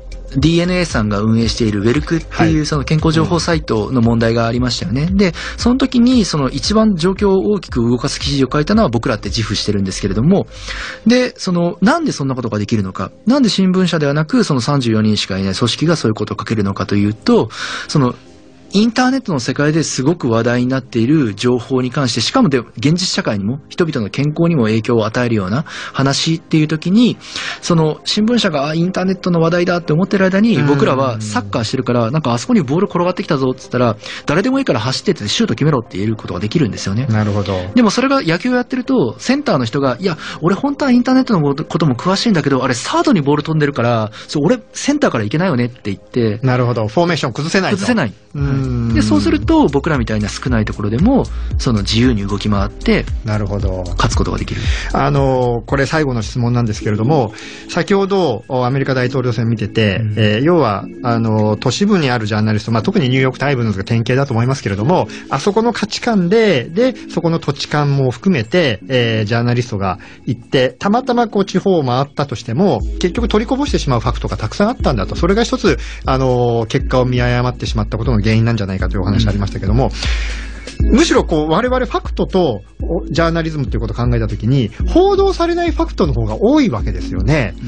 DNA さんが運営しているウェルクっていう健康情報サイトの問題がありましたよね。で、その時に一番状況を大きく動かす記事を書いたのは僕らって自負してるんですけれども、で、なんでそんなことができるのか、なんで新聞社ではなく34人しかいない組織がそういうことを書けるのかというと、インターネットの世界ですごく話題になっている情報に関して、しかも現実社会にも人々の健康にも影響を与えるような話っていう時に、新聞社がインターネットの話題だって思ってる間に、僕らはサッカーしてるから、なんかあそこにボール転がってきたぞって言ったら、誰でもいいから走ってってシュート決めろって言えることができるんですよね。 なるほど。 でもそれが野球をやってると、センターの人が、いや、俺本当はインターネットのことも詳しいんだけど、あれサードにボール飛んでるから、俺センターから行けないよねって言って。 なるほど。フォーメーション崩せないと。 崩せない。で、そうすると僕らみたいな少ないところでも自由に動き回ってなるほど勝つことができる。 これ最後の質問なんですけれども、先ほどアメリカ大統領選見てて、要は都市部にあるジャーナリスト、特にニューヨークタイムズが典型だと思いますけれども、あそこの価値観でそこの土地勘も含めて、ジャーナリストが行ってたまたま地方を回ったとしても結局取りこぼしてしまうファクトがたくさんあったんだと。それが一つ結果を見誤ってしまったことの原因なんじゃないかというお話ありましたけども、むしろ我々ファクトとジャーナリズムということを考えたときに報道されないファクトの方が多いわけですよね。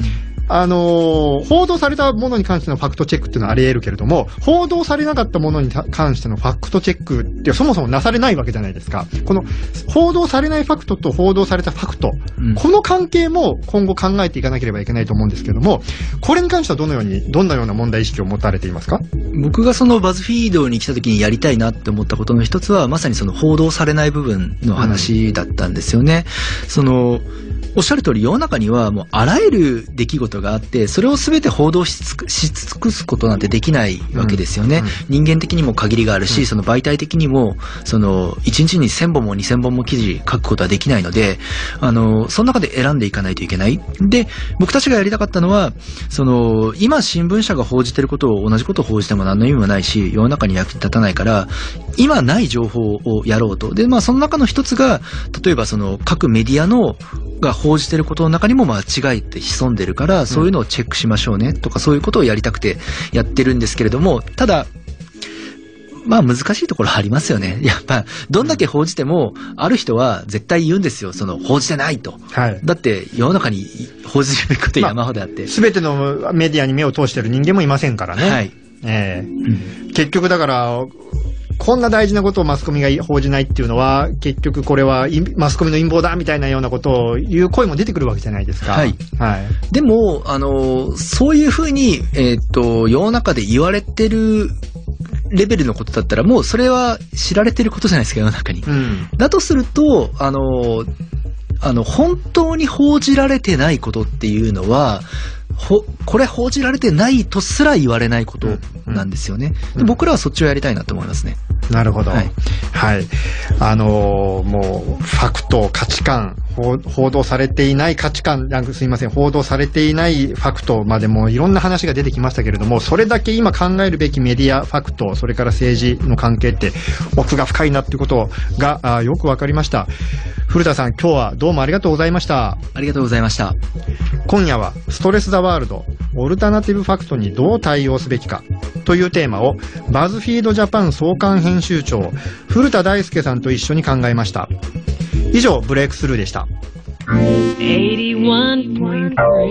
報道されたものに関してのファクトチェックっていうのはあり得るけれども、報道されなかったものに関してのファクトチェックってそもそもなされないわけじゃないですか。この報道されないファクトと報道されたファクト、この関係も今後考えていかなければいけないと思うんですけれども、これに関してはどんなような問題意識を持たれていますか？ 僕がそのバズフィードに来た時にやりたいなって思ったことの一つは、まさにその報道されない部分の話だったんですよね。おっしゃる通り、世の中にはもうあらゆる出来事があって、それを全て報道し尽くすことなんてできないわけですよね。人間的にも限りがあるし、その媒体的にも、1日に1000本も2000本も記事書くことはできないので、その中で選んでいかないといけない。で、僕たちがやりたかったのは、今新聞社が報じてることを同じことを報じても何の意味もないし、世の中に役に立たないから、今ない情報をやろうと。で、その中の一つが、例えば各メディアが報じてることの中にも間違いって潜んでるから、そういうのをチェックしましょうねとか、そういうことをやりたくてやってるんですけれども、ただ、難しいところありますよね。やっぱ、どんだけ報じても、ある人は絶対言うんですよ。報じてないと。はい。だって、世の中に報じるべきこと山ほどあって。 すべてのメディアに目を通してる人間もいませんからね。はい。結局だから、こんな大事なことをマスコミが報じないっていうのは、結局これはマスコミの陰謀だみたいなようなことを言う声も出てくるわけじゃないですか。はい。はい。 でも、そういうふうに、世の中で言われてるレベルのことだったら、もうそれは知られてることじゃないですか、世の中に。だとすると、本当に報じられてないことっていうのは、これ報じられてないとすら言われないことなんですよね。で、僕らはそっちをやりたいなと思いますね。 なるほど。はい。はい。もう、ファクト、価値観、報道されていない価値観、すいません、報道されていないファクトまでもいろんな話が出てきましたけれども、それだけ今考えるべきメディア、ファクト、それから政治の関係って奥が深いなっていうことがよくわかりました。古田さん、今日はどうもありがとうございました。 ありがとうございました。 今夜はストレス・ザ・ワールド、オルタナティブ・ファクトにどう対応すべきかというテーマをバズフィードジャパン創刊編集長古田大輔さんと一緒に考えました。以上、ブレイクスルーでした。81.3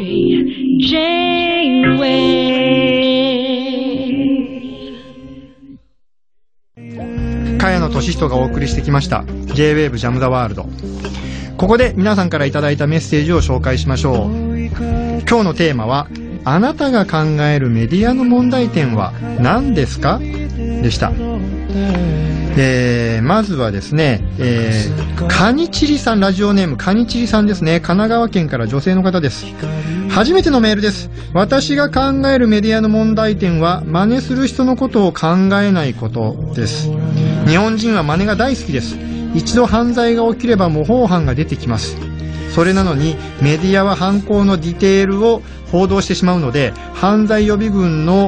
J-Wave 茅野俊人がお送りしてきました J-Wave ジャム・ザ・ワールド。ここで皆さんからいただいたメッセージを紹介しましょう。今日のテーマは、あなたが考えるメディアの問題点は何ですかでした。まずはですね、カニチリさん、ラジオネームカニチリさんですね。神奈川県から女性の方です。初めてのメールです。私が考えるメディアの問題点は、真似する人のことを考えないことです。日本人は真似が大好きです。一度犯罪が起きれば模倣犯が出てきます。それなのにメディアは犯行のディテールを報道してしまうので、犯罪予備軍の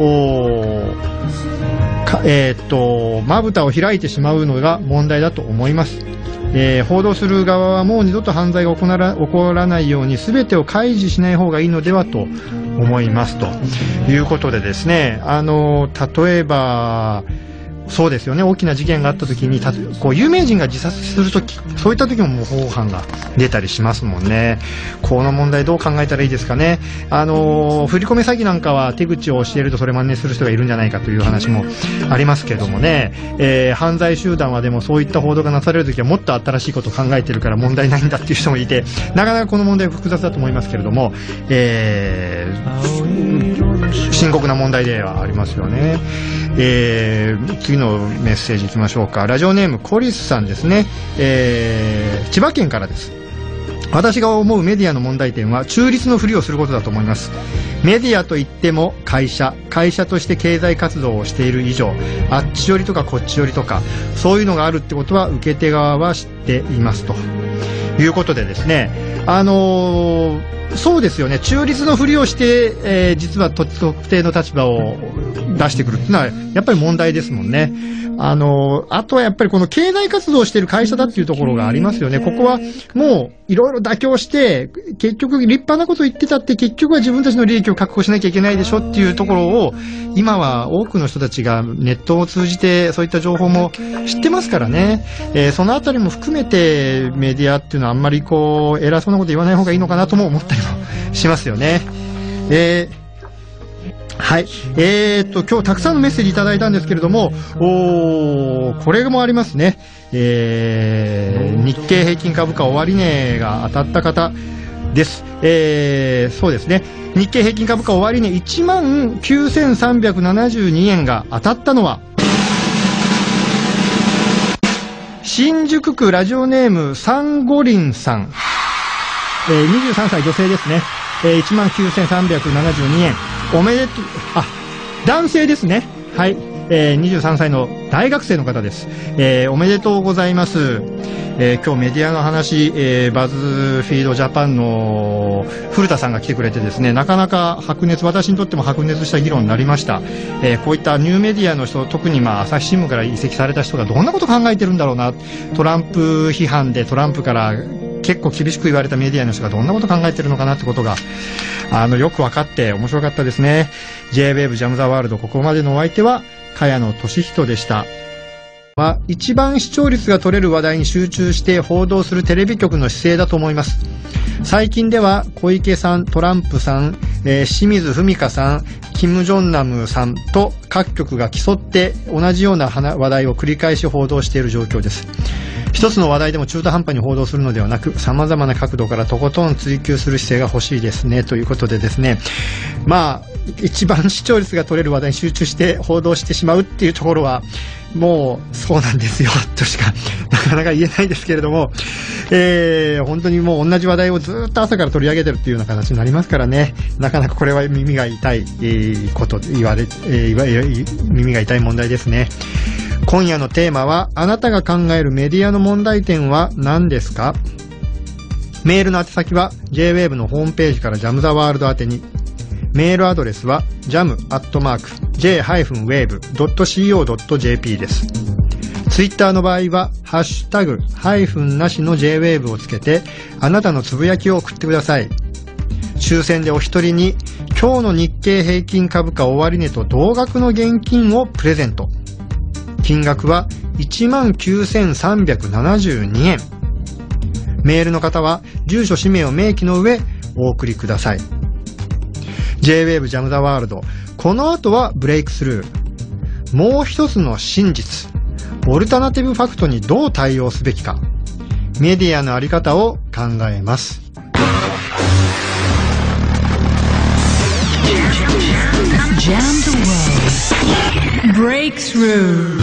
まぶたを開いてしまうのが問題だと思います。報道する側はもう二度と犯罪が起こらないように全てを開示しない方がいいのではと思いますということでですね、例えばそうですよね。大きな事件があった時に、有名人が自殺する時、そういった時も模倣犯が出たりしますもんね。この問題どう考えたらいいですかね。振り込め詐欺なんかは手口を教えるとそれ真似する人がいるんじゃないかという話もありますけどもね。犯罪集団はでもそういった報道がなされる時はもっと新しいことを考えてるから問題ないんだっていう人もいて、なかなかこの問題は複雑だと思いますけれども、深刻な問題ではありますよね。次のメッセージいきましょうか。ラジオネームコリスさんですね。千葉県からです。私が思うメディアの問題点は中立のふりをすることだと思います。メディアといっても会社として経済活動をしている以上、あっち寄りとかこっち寄りとかそういうのがあるってことは受け手側は知っていますということでですね、そうですよね。中立のふりをして、実は特定の立場を出してくるっていうのはやっぱり問題ですもんね。あとはやっぱりこの経済活動をしている会社だっていうところがありますよね。ここはもういろいろ妥協して結局立派なこと言ってたって結局は自分たちの利益を確保しなきゃいけないでしょっていうところを今は多くの人たちがネットを通じてそういった情報も知ってますからね。そのあたりも含めてメディアっていうのはあんまり偉そうなこと言わない方がいいのかなとも思ったりもしますよね。 はい。今日たくさんのメッセージいただいたんですけれども、これもありますね。日経平均株価終値が当たった方です。そうですね。日経平均株価終値 19,372 円が当たったのは、新宿区ラジオネームサンゴリンさん。23歳女性ですね。19,372 円。おめでとう、男性ですね。はい。23歳の大学生の方です。おめでとうございます。今日メディアの話、バズフィードジャパンの古田さんが来てくれてですね、なかなか私にとっても白熱した議論になりました。こういったニューメディアの人、特に朝日新聞から移籍された人がどんなこと考えてるんだろうな。トランプ批判でトランプから結構厳しく言われたメディアの人がどんなこと考えてるのかなってことが、よく分かって面白かったですね。J-Wave ジャムザワールド、ここまでのお相手は、茅野俊人でした。一番視聴率が取れる話題に集中して報道するテレビ局の姿勢だと思います。最近では小池さん、トランプさん、清水文香さん、キム・ジョンナムさんと各局が競って同じような話題を繰り返し報道している状況です。一つの話題でも中途半端に報道するのではなく、様々な角度からとことん追求する姿勢が欲しいですね、ということでですね。一番視聴率が取れる話題に集中して報道してしまうっていうところは、もうそうなんですよとしかなかなか言えないですけれども、本当にもう同じ話題をずっと朝から取り上げてるっていうような形になりますからね、なかなかこれは耳が痛い、耳が痛い問題ですね。今夜のテーマは、あなたが考えるメディアの問題点は何ですか？メールの宛先は J-Wave のホームページからジャムザワールド宛てに、メールアドレスは jam@j-wave.co.jp です。ツイッターの場合は、ハッシュタグ、-なしの J-Wave をつけて、あなたのつぶやきを送ってください。抽選でお一人に、今日の日経平均株価終値と同額の現金をプレゼント。金額は 19,372 円。メールの方は、住所氏名を明記の上、お送りください。J-Wave ジャムザワールド。この後はブレイクスルー。もう一つの真実。オルタナティブファクトにどう対応すべきか。メディアのあり方を考えます。Jam the world. Breakthrough.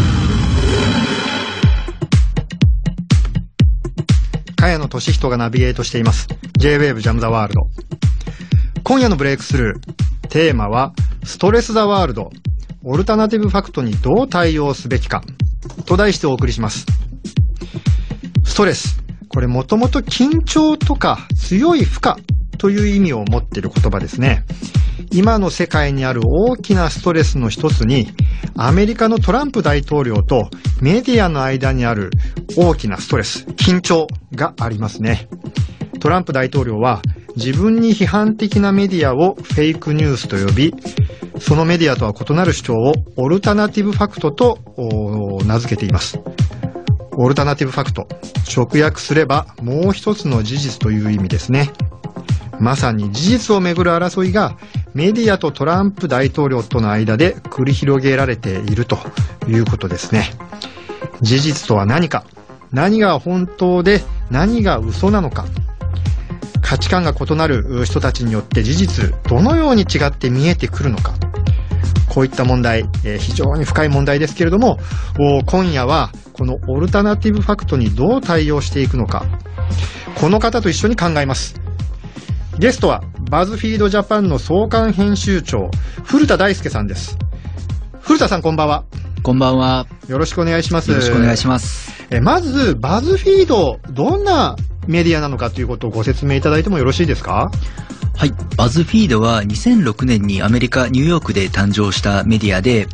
茅野俊人がナビゲートしています。J-Wave ジャムザワールド。今夜のブレイクスルー。テーマは、ストレスザワールド。オルタナティブファクトにどう対応すべきか。と題してお送りします。ストレス。これもともと緊張とか強い負荷という意味を持っている言葉ですね。今の世界にある大きなストレスの一つに、アメリカのトランプ大統領とメディアの間にある大きなストレス、緊張がありますね。トランプ大統領は自分に批判的なメディアをフェイクニュースと呼び、そのメディアとは異なる主張をオルタナティブファクトと名付けています。オルタナティブファクト、直訳すればもう一つの事実という意味ですね。まさに事実をめぐる争いがメディアとトランプ大統領との間で繰り広げられているということですね。事実とは何か、何が本当で何が嘘なのか、価値観が異なる人たちによって事実どのように違って見えてくるのか、こういった問題、非常に深い問題ですけれども、今夜はこのオルタナティブファクトにどう対応していくのか、この方と一緒に考えます。ゲストはバズフィードジャパンの創刊編集長、古田大輔さんです。古田さん、こんばんは。 こんばんは。 よろしくお願いします。 よろしくお願いします。 まずバズフィード、どんなメディアなのかということをご説明いただいてもよろしいですか？ はい。バズフィードは2006年にアメリカ・ニューヨークで誕生したメディアで、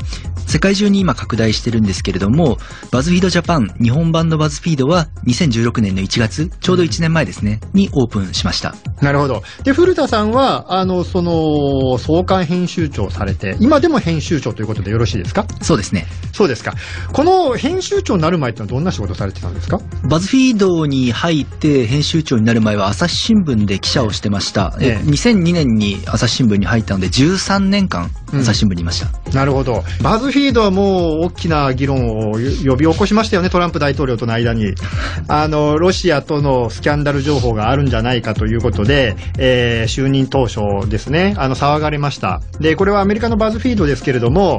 世界中に今拡大してるんですけれども、バズフィードジャパン、日本版のバズフィードは2016年の1月、ちょうど1年前ですね、にオープンしました。 なるほど。で、古田さんは、創刊編集長されて、今でも編集長ということでよろしいですか？ そうですね。 そうですか。この編集長になる前ってのはどんな仕事されてたんですか？ バズフィードに入って編集長になる前は朝日新聞で記者をしてました。2002年に朝日新聞に入ったので13年間朝日新聞にいました。 なるほど。バズフィードはもう大きな議論を呼び起こしましたよね、トランプ大統領との間に。ロシアとのスキャンダル情報があるんじゃないかということで、就任当初ですね、騒がれました。で、これはアメリカのバズフィードですけれども、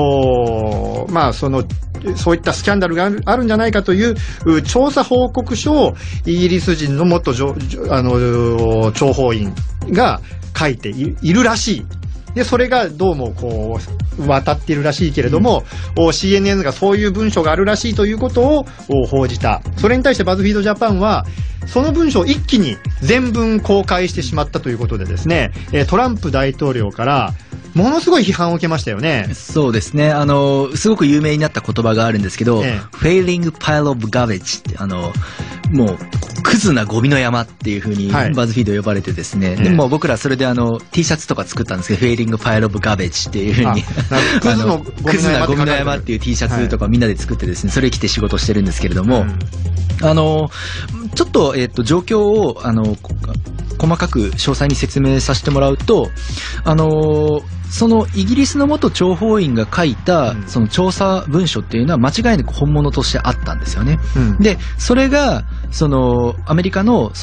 そういったスキャンダルがあるんじゃないかという調査報告書をイギリス人の元諜報員が書いているらしい。で、それがどうも渡っているらしいけれども、CNN がそういう文書があるらしいということを報じた。それに対してバズフィードジャパンは、その文書を一気に全文公開してしまったということでですね、トランプ大統領からものすごい批判を受けましたよね。 そうですね。すごく有名になった言葉があるんですけど、failing pile of garbage って、もう、クズなゴミの山っていう風にバズフィード呼ばれてですね。でも僕らそれでT シャツとか作ったんですけど、failing pile of garbage っていう風に、クズなゴミの山っていう T シャツとかみんなで作ってですね、それ着て仕事してるんですけれども、ちょっと、状況を、細かく詳細に説明させてもらうと、そのイギリスの元諜報員が書いたその調査文書っていうのは間違いなく本物としてあったんですよね。で、それがアメリカの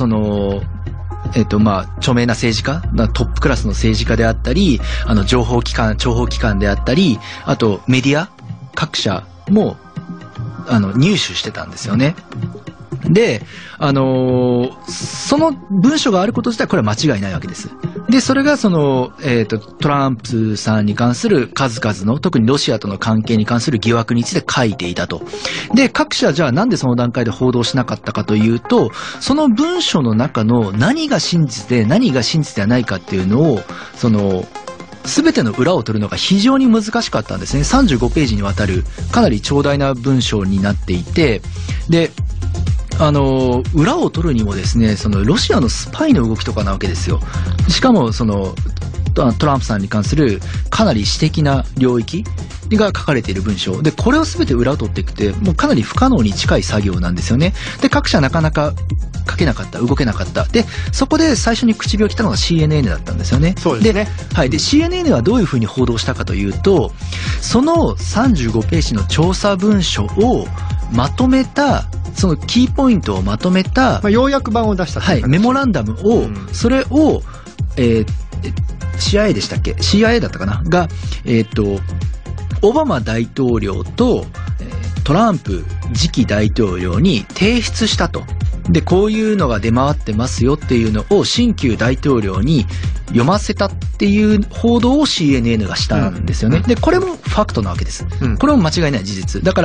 著名な政治家、トップクラスの政治家であったり、諜報機関であったり、あとメディア各社も入手してたんですよね。で、その文書があること自体これは間違いないわけです。で、それがトランプさんに関する数々の、特にロシアとの関係に関する疑惑について書いていたと。で、各社じゃあなんでその段階で報道しなかったかというと、その文書の中の何が真実で何が真実ではないかっていうのを、すべての裏を取るのが非常に難しかったんですね。35ページにわたるかなり長大な文章になっていて、で、裏を取るにもですね、ロシアのスパイの動きとかなわけですよ。しかも、トランプさんに関するかなり私的な領域が書かれている文章。で、これをすべて裏を取っていくって、もうかなり不可能に近い作業なんですよね。で、各社なかなか書けなかった、動けなかった。で、そこで最初に口火を切ったのが CNN だったんですよね。 そうですね。 はい。で、CNN はどういうふうに報道したかというと、その35ページの調査文書をまとめた、そのキーポイントをまとめた、 要約版を出したはい、メモランダムを、それを、CIA でしたっけ？ CIA だったかなが、オバマ大統領と、トランプ次期大統領に提出したと。で、こういうのが出回ってますよっていうのを新旧大統領に読ませたっていう報道を CNN がしたんですよね。で、これもファクトなわけです。これも間違いない事実。だから、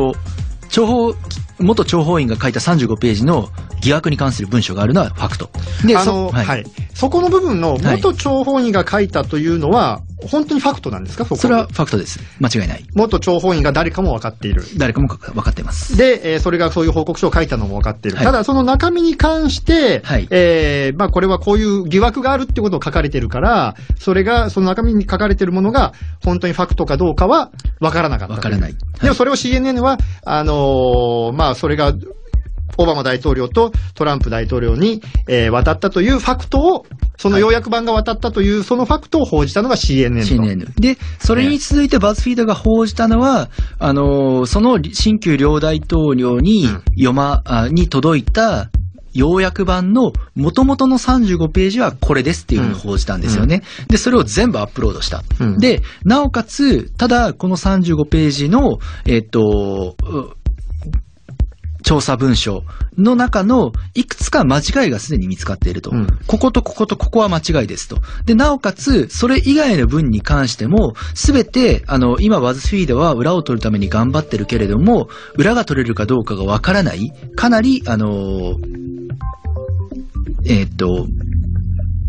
元諜報員が書いた35ページの疑惑に関する文書があるのはファクト。で、 はい。そこの部分の元諜報員が書いたというのは、本当にファクトなんですか？ それはファクトです。間違いない。 元諜報員が誰かも分かっている。 誰かも分かっています。 で、それがそういう報告書を書いたのも分かっている。ただ、その中身に関して、これはこういう疑惑があるってことを書かれているから、それが、その中身に書かれているものが、本当にファクトかどうかは分からなかった。 分からない。 でもそれを CNN は、それが、オバマ大統領とトランプ大統領に、渡ったというファクトを、その要約版が渡ったという、そのファクトを報じたのが CNN と。 CNN。で、それに続いてバズフィードが報じたのは、その新旧両大統領にに届いた要約版の元々の35ページはこれですっていうふうに報じたんですよね。で、それを全部アップロードした。で、なおかつ、ただ、この35ページの、調査文書の中のいくつか間違いがすでに見つかっていると。こことこことここは間違いですと。で、なおかつ、それ以外の文に関しても、すべて、今、バズフィードは裏を取るために頑張ってるけれども、裏が取れるかどうかがわからない、かなり、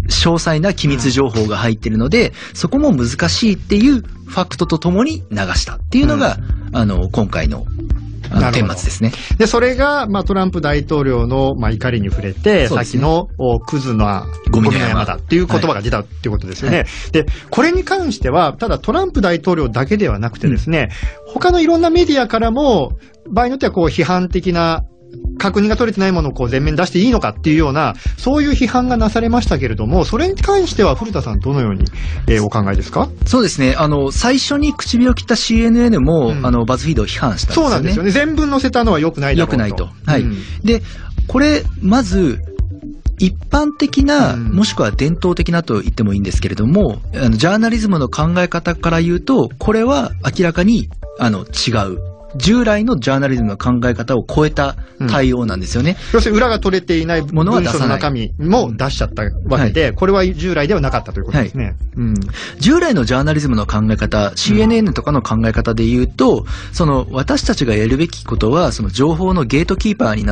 詳細な機密情報が入っているので、そこも難しいっていうファクトとともに流したっていうのが、今回の顛末ですね。 で、それが、トランプ大統領の、怒りに触れて、さっきの、クズなゴミの山だっていう言葉が出たっていうことですよね。で、これに関しては、ただトランプ大統領だけではなくてですね、他のいろんなメディアからも、場合によっては批判的な、確認が取れてないものを前面に出していいのかっていうような、そういう批判がなされましたけれども、それに関しては古田さんどのように、お考えですか？ そうですね。最初に唇を切った CNN も、バズフィードを批判したんですよね。 そうなんですよね。全文載せたのは良くないだろうと。 良くないと。はい。で、これ、まず、一般的な、もしくは伝統的なと言ってもいいんですけれども、ジャーナリズムの考え方から言うと、これは明らかに、違う。従来のジャーナリズムの考え方を超えた対応なんですよね。 要するに裏が取れていない文書の中身も出しちゃったわけで、これは従来ではなかったということですね。 従来のジャーナリズムの考え方、CNN とかの考え方で言うと、私たちがやるべきことは、情報のゲートキーパーになって、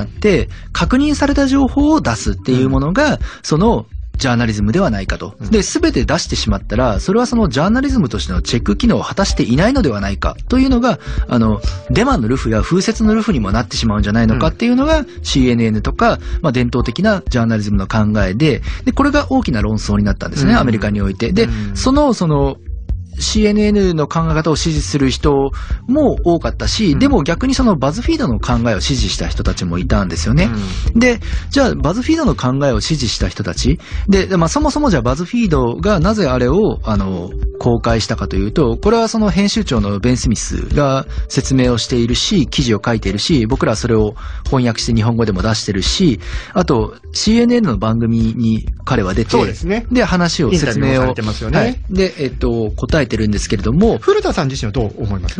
確認された情報を出すっていうものが、ジャーナリズムではないかと。で、すべて出してしまったら、それはジャーナリズムとしてのチェック機能を果たしていないのではないかというのが、デマのルフや風説のルフにもなってしまうんじゃないのかっていうのが CNN とか、伝統的なジャーナリズムの考えで、これが大きな論争になったんですね、アメリカにおいて。で、CNN の考え方を支持する人も多かったし、でも逆にバズフィードの考えを支持した人たちもいたんですよね。で、じゃあバズフィードの考えを支持した人たちで、そもそもじゃあバズフィードがなぜあれを公開したかというと、これは編集長のベン・スミスが説明をしているし、記事を書いているし、僕らはそれを翻訳して日本語でも出してるし、あと CNN の番組に彼は出て、 そうですね。 で話を説明をされてますよね。 で答えてるんですけれども、 古田さん自身はどう思います？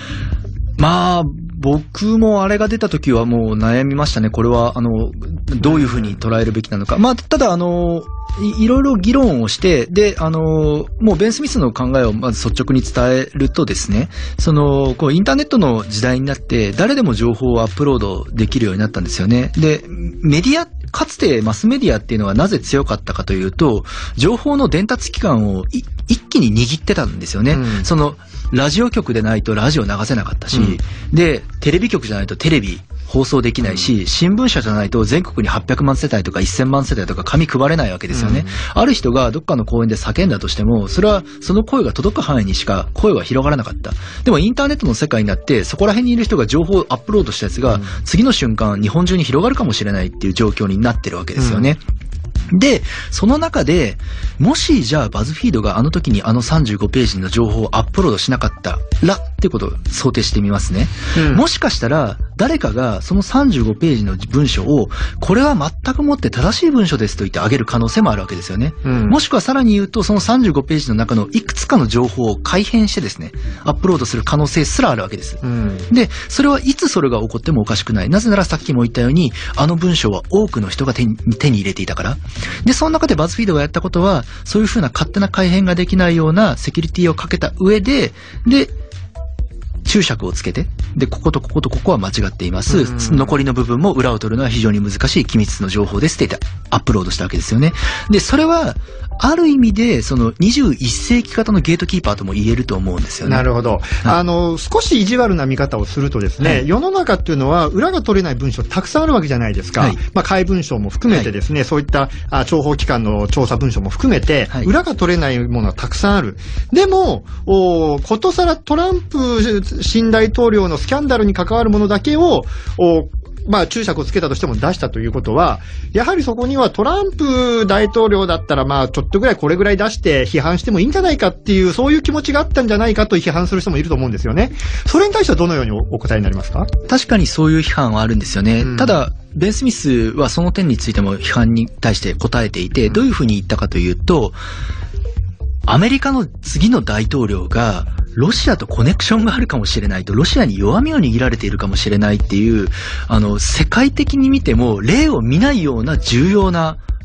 僕もあれが出た時はもう悩みましたね。これはどういうふうに捉えるべきなのか。ただいろいろ議論をして、で、もうベン・スミスの考えをまず率直に伝えるとですね、インターネットの時代になって誰でも情報をアップロードできるようになったんですよね。で、かつてマスメディアっていうのはなぜ強かったかというと、情報の伝達機関を一気に握ってたんですよね。ラジオ局でないとラジオ流せなかったし、で、テレビ局じゃないとテレビ放送できないし、新聞社じゃないと全国に800万世帯とか1000万世帯とか紙配れないわけですよね。ある人がどっかの公園で叫んだとしても、それはその声が届く範囲にしか声は広がらなかった。でもインターネットの世界になって、そこら辺にいる人が情報をアップロードしたやつが、次の瞬間日本中に広がるかもしれないっていう状況になってるわけですよね。で、その中で、もしじゃあバズフィードがあの時に35ページの情報をアップロードしなかったらっていうことを想定してみますね。もしかしたら誰かがその35ページの文章をこれは全くもって正しい文章ですと言ってあげる可能性もあるわけですよね。もしくはさらに言うとその35ページの中のいくつかの情報を改変してですね、アップロードする可能性すらあるわけです。で、それはいつそれが起こってもおかしくない。なぜならさっきも言ったようにあの文章は多くの人が手に入れていたから。で、その中でバズフィードがやったことは、そういうふうな勝手な改変ができないようなセキュリティをかけた上で、注釈をつけて、で、こことこことここは間違っています。残りの部分も裏を取るのは非常に難しい機密の情報ですって言ってアップロードしたわけですよね。で、それは、ある意味で、21世紀型のゲートキーパーとも言えると思うんですよね。 なるほど。少し意地悪な見方をするとですね、世の中っていうのは裏が取れない文章たくさんあるわけじゃないですか。怪文書も含めてですね、そういった諜報機関の調査文書も含めて、裏が取れないものはたくさんある。でも、ことさらトランプ新大統領のスキャンダルに関わるものだけを、注釈をつけたとしても出したということは、やはりそこにはトランプ大統領だったらちょっとぐらいこれぐらい出して批判してもいいんじゃないかっていう、そういう気持ちがあったんじゃないかと批判する人もいると思うんですよね。それに対してはどのようにお答えになりますか？ 確かにそういう批判はあるんですよね。ただ、ベン・スミスはその点についても批判に対して答えていて、どういうふうに言ったかというと、アメリカの次の大統領がロシアとコネクションがあるかもしれないと、ロシアに弱みを握られているかもしれないっていう、世界的に見ても例を見ないような重要な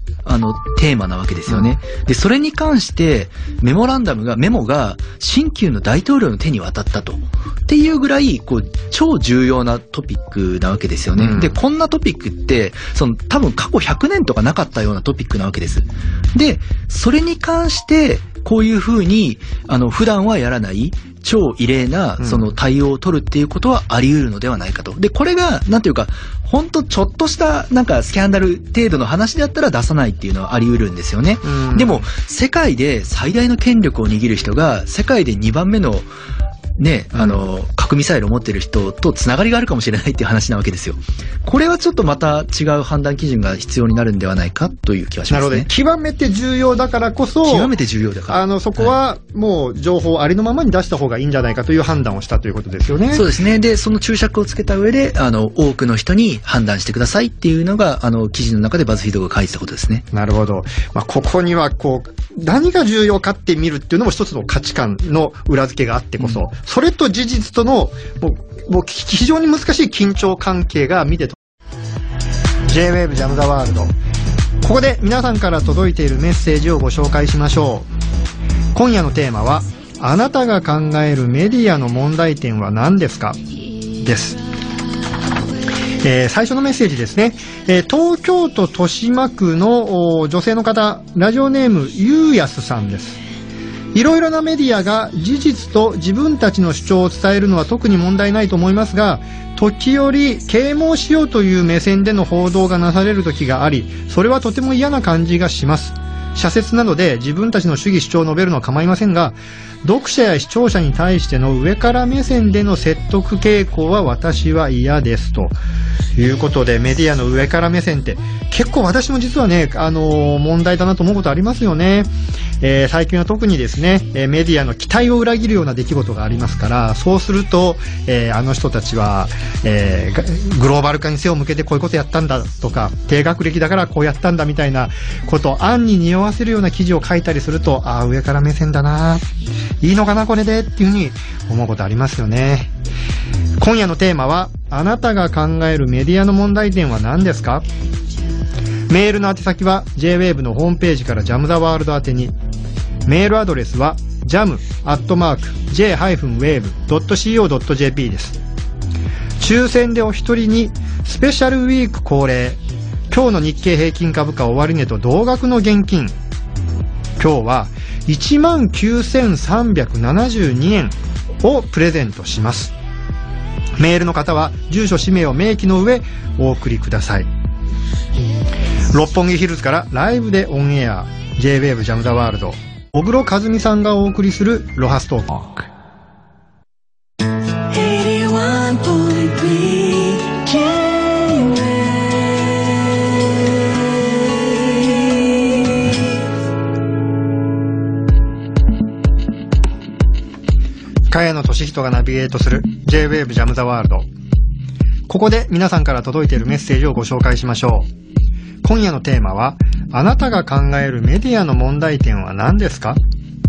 テーマなわけですよね。で、それに関して、メモが、新旧の大統領の手に渡ったと。っていうぐらい、超重要なトピックなわけですよね。で、こんなトピックって、多分過去100年とかなかったようなトピックなわけです。で、それに関して、こういう風に、普段はやらない、超異例な、対応を取るっていうことはあり得るのではないかと。で、これが、なんていうか、ほんとちょっとした、スキャンダル程度の話だったら出さないっていうのはあり得るんですよね。でも、世界で最大の権力を握る人が、世界で2番目の、核ミサイルを持っている人とつながりがあるかもしれないっていう話なわけですよ。これはちょっとまた違う判断基準が必要になるんではないかという気はしますね。 なるほど。極めて重要だからこそ、そこはもう情報をありのままに出した方がいいんじゃないかという判断をしたということですよね。 そうですね。で、その注釈をつけた上で、多くの人に判断してくださいっていうのが、記事の中でバズフィードが書いてたことですね。 なるほど。ここには何が重要かって見るっていうのも一つの価値観の裏付けがあってこそ、それと事実との、もう非常に難しい緊張関係が見てと。J-Wave Jam the World。ここで皆さんから届いているメッセージをご紹介しましょう。今夜のテーマは、あなたが考えるメディアの問題点は何ですか？です。最初のメッセージですね。東京都豊島区の女性の方、ラジオネームゆうやすさんです。いろいろなメディアが事実と自分たちの主張を伝えるのは特に問題ないと思いますが、時折啓蒙しようという目線での報道がなされる時があり、それはとても嫌な感じがします。社説などで自分たちの主義主張を述べるのは構いませんが、読者や視聴者に対しての上から目線での説得傾向は私は嫌ですということで、メディアの上から目線って結構私も実はね、問題だなと思うことありますよね。最近は特にですね、メディアの期待を裏切るような出来事がありますから、そうすると、あの人たちは、グローバル化に背を向けてこういうことやったんだとか、低学歴だからこうやったんだみたいなことを暗に匂わせるような記事を書いたりすると、上から目線だな、いいのかなこれでっていうふうに思うことありますよね。今夜のテーマは、あなたが考えるメディアの問題点は何ですか？メールの宛先は J-Wave のホームページから Jam the World 宛てに。メールアドレスは jam@j-wave.co.jp です。抽選でお一人にスペシャルウィーク恒例、今日の日経平均株価終値と同額の現金。今日は 19,372 円をプレゼントします。メールの方は住所氏名を明記の上お送りください。六本木ヒルズからライブでオンエア J-Wave Jam the World、小黒和美さんがお送りするロハストーク。茅野俊人がナビゲートする J-Wave Jam the World。ここで皆さんから届いているメッセージをご紹介しましょう。今夜のテーマは、あなたが考えるメディアの問題点は何ですか？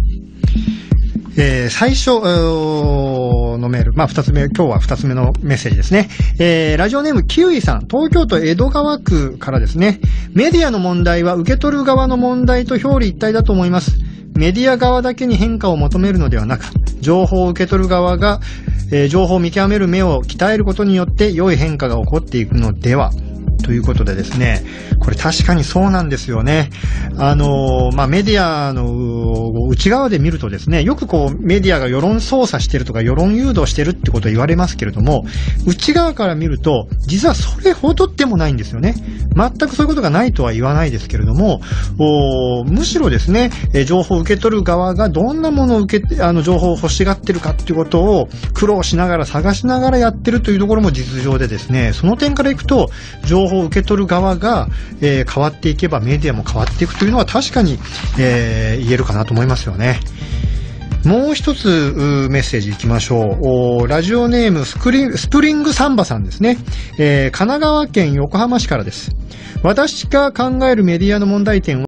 最初のメール、今日は2つ目のメッセージですね。ラジオネームキウイさん、東京都江戸川区からですね。メディアの問題は受け取る側の問題と表裏一体だと思います。メディア側だけに変化を求めるのではなく、情報を受け取る側が、情報を見極める目を鍛えることによって良い変化が起こっていくのではということでですね、これ確かにそうなんですよね。メディアの内側で見るとですね、よくメディアが世論操作してるとか世論誘導してるってことを言われますけれども、内側から見ると実はそれほどでもないんですよね。全くそういうことがないとは言わないですけれども、むしろですね、情報を受け取る側がどんなものを情報を欲しがってるかっていうことを苦労しながら探しながらやってるというところも実情でですね、その点からいくと情報を受け取る側が、変わっていけばメディアも変わっていくというのは確かに、言えるかなと思いますよね。もう一つメッセージいきましょう。ラジオネームスプリングサンバさんですね。神奈川県横浜市からです。私が考えるメディアの問題点は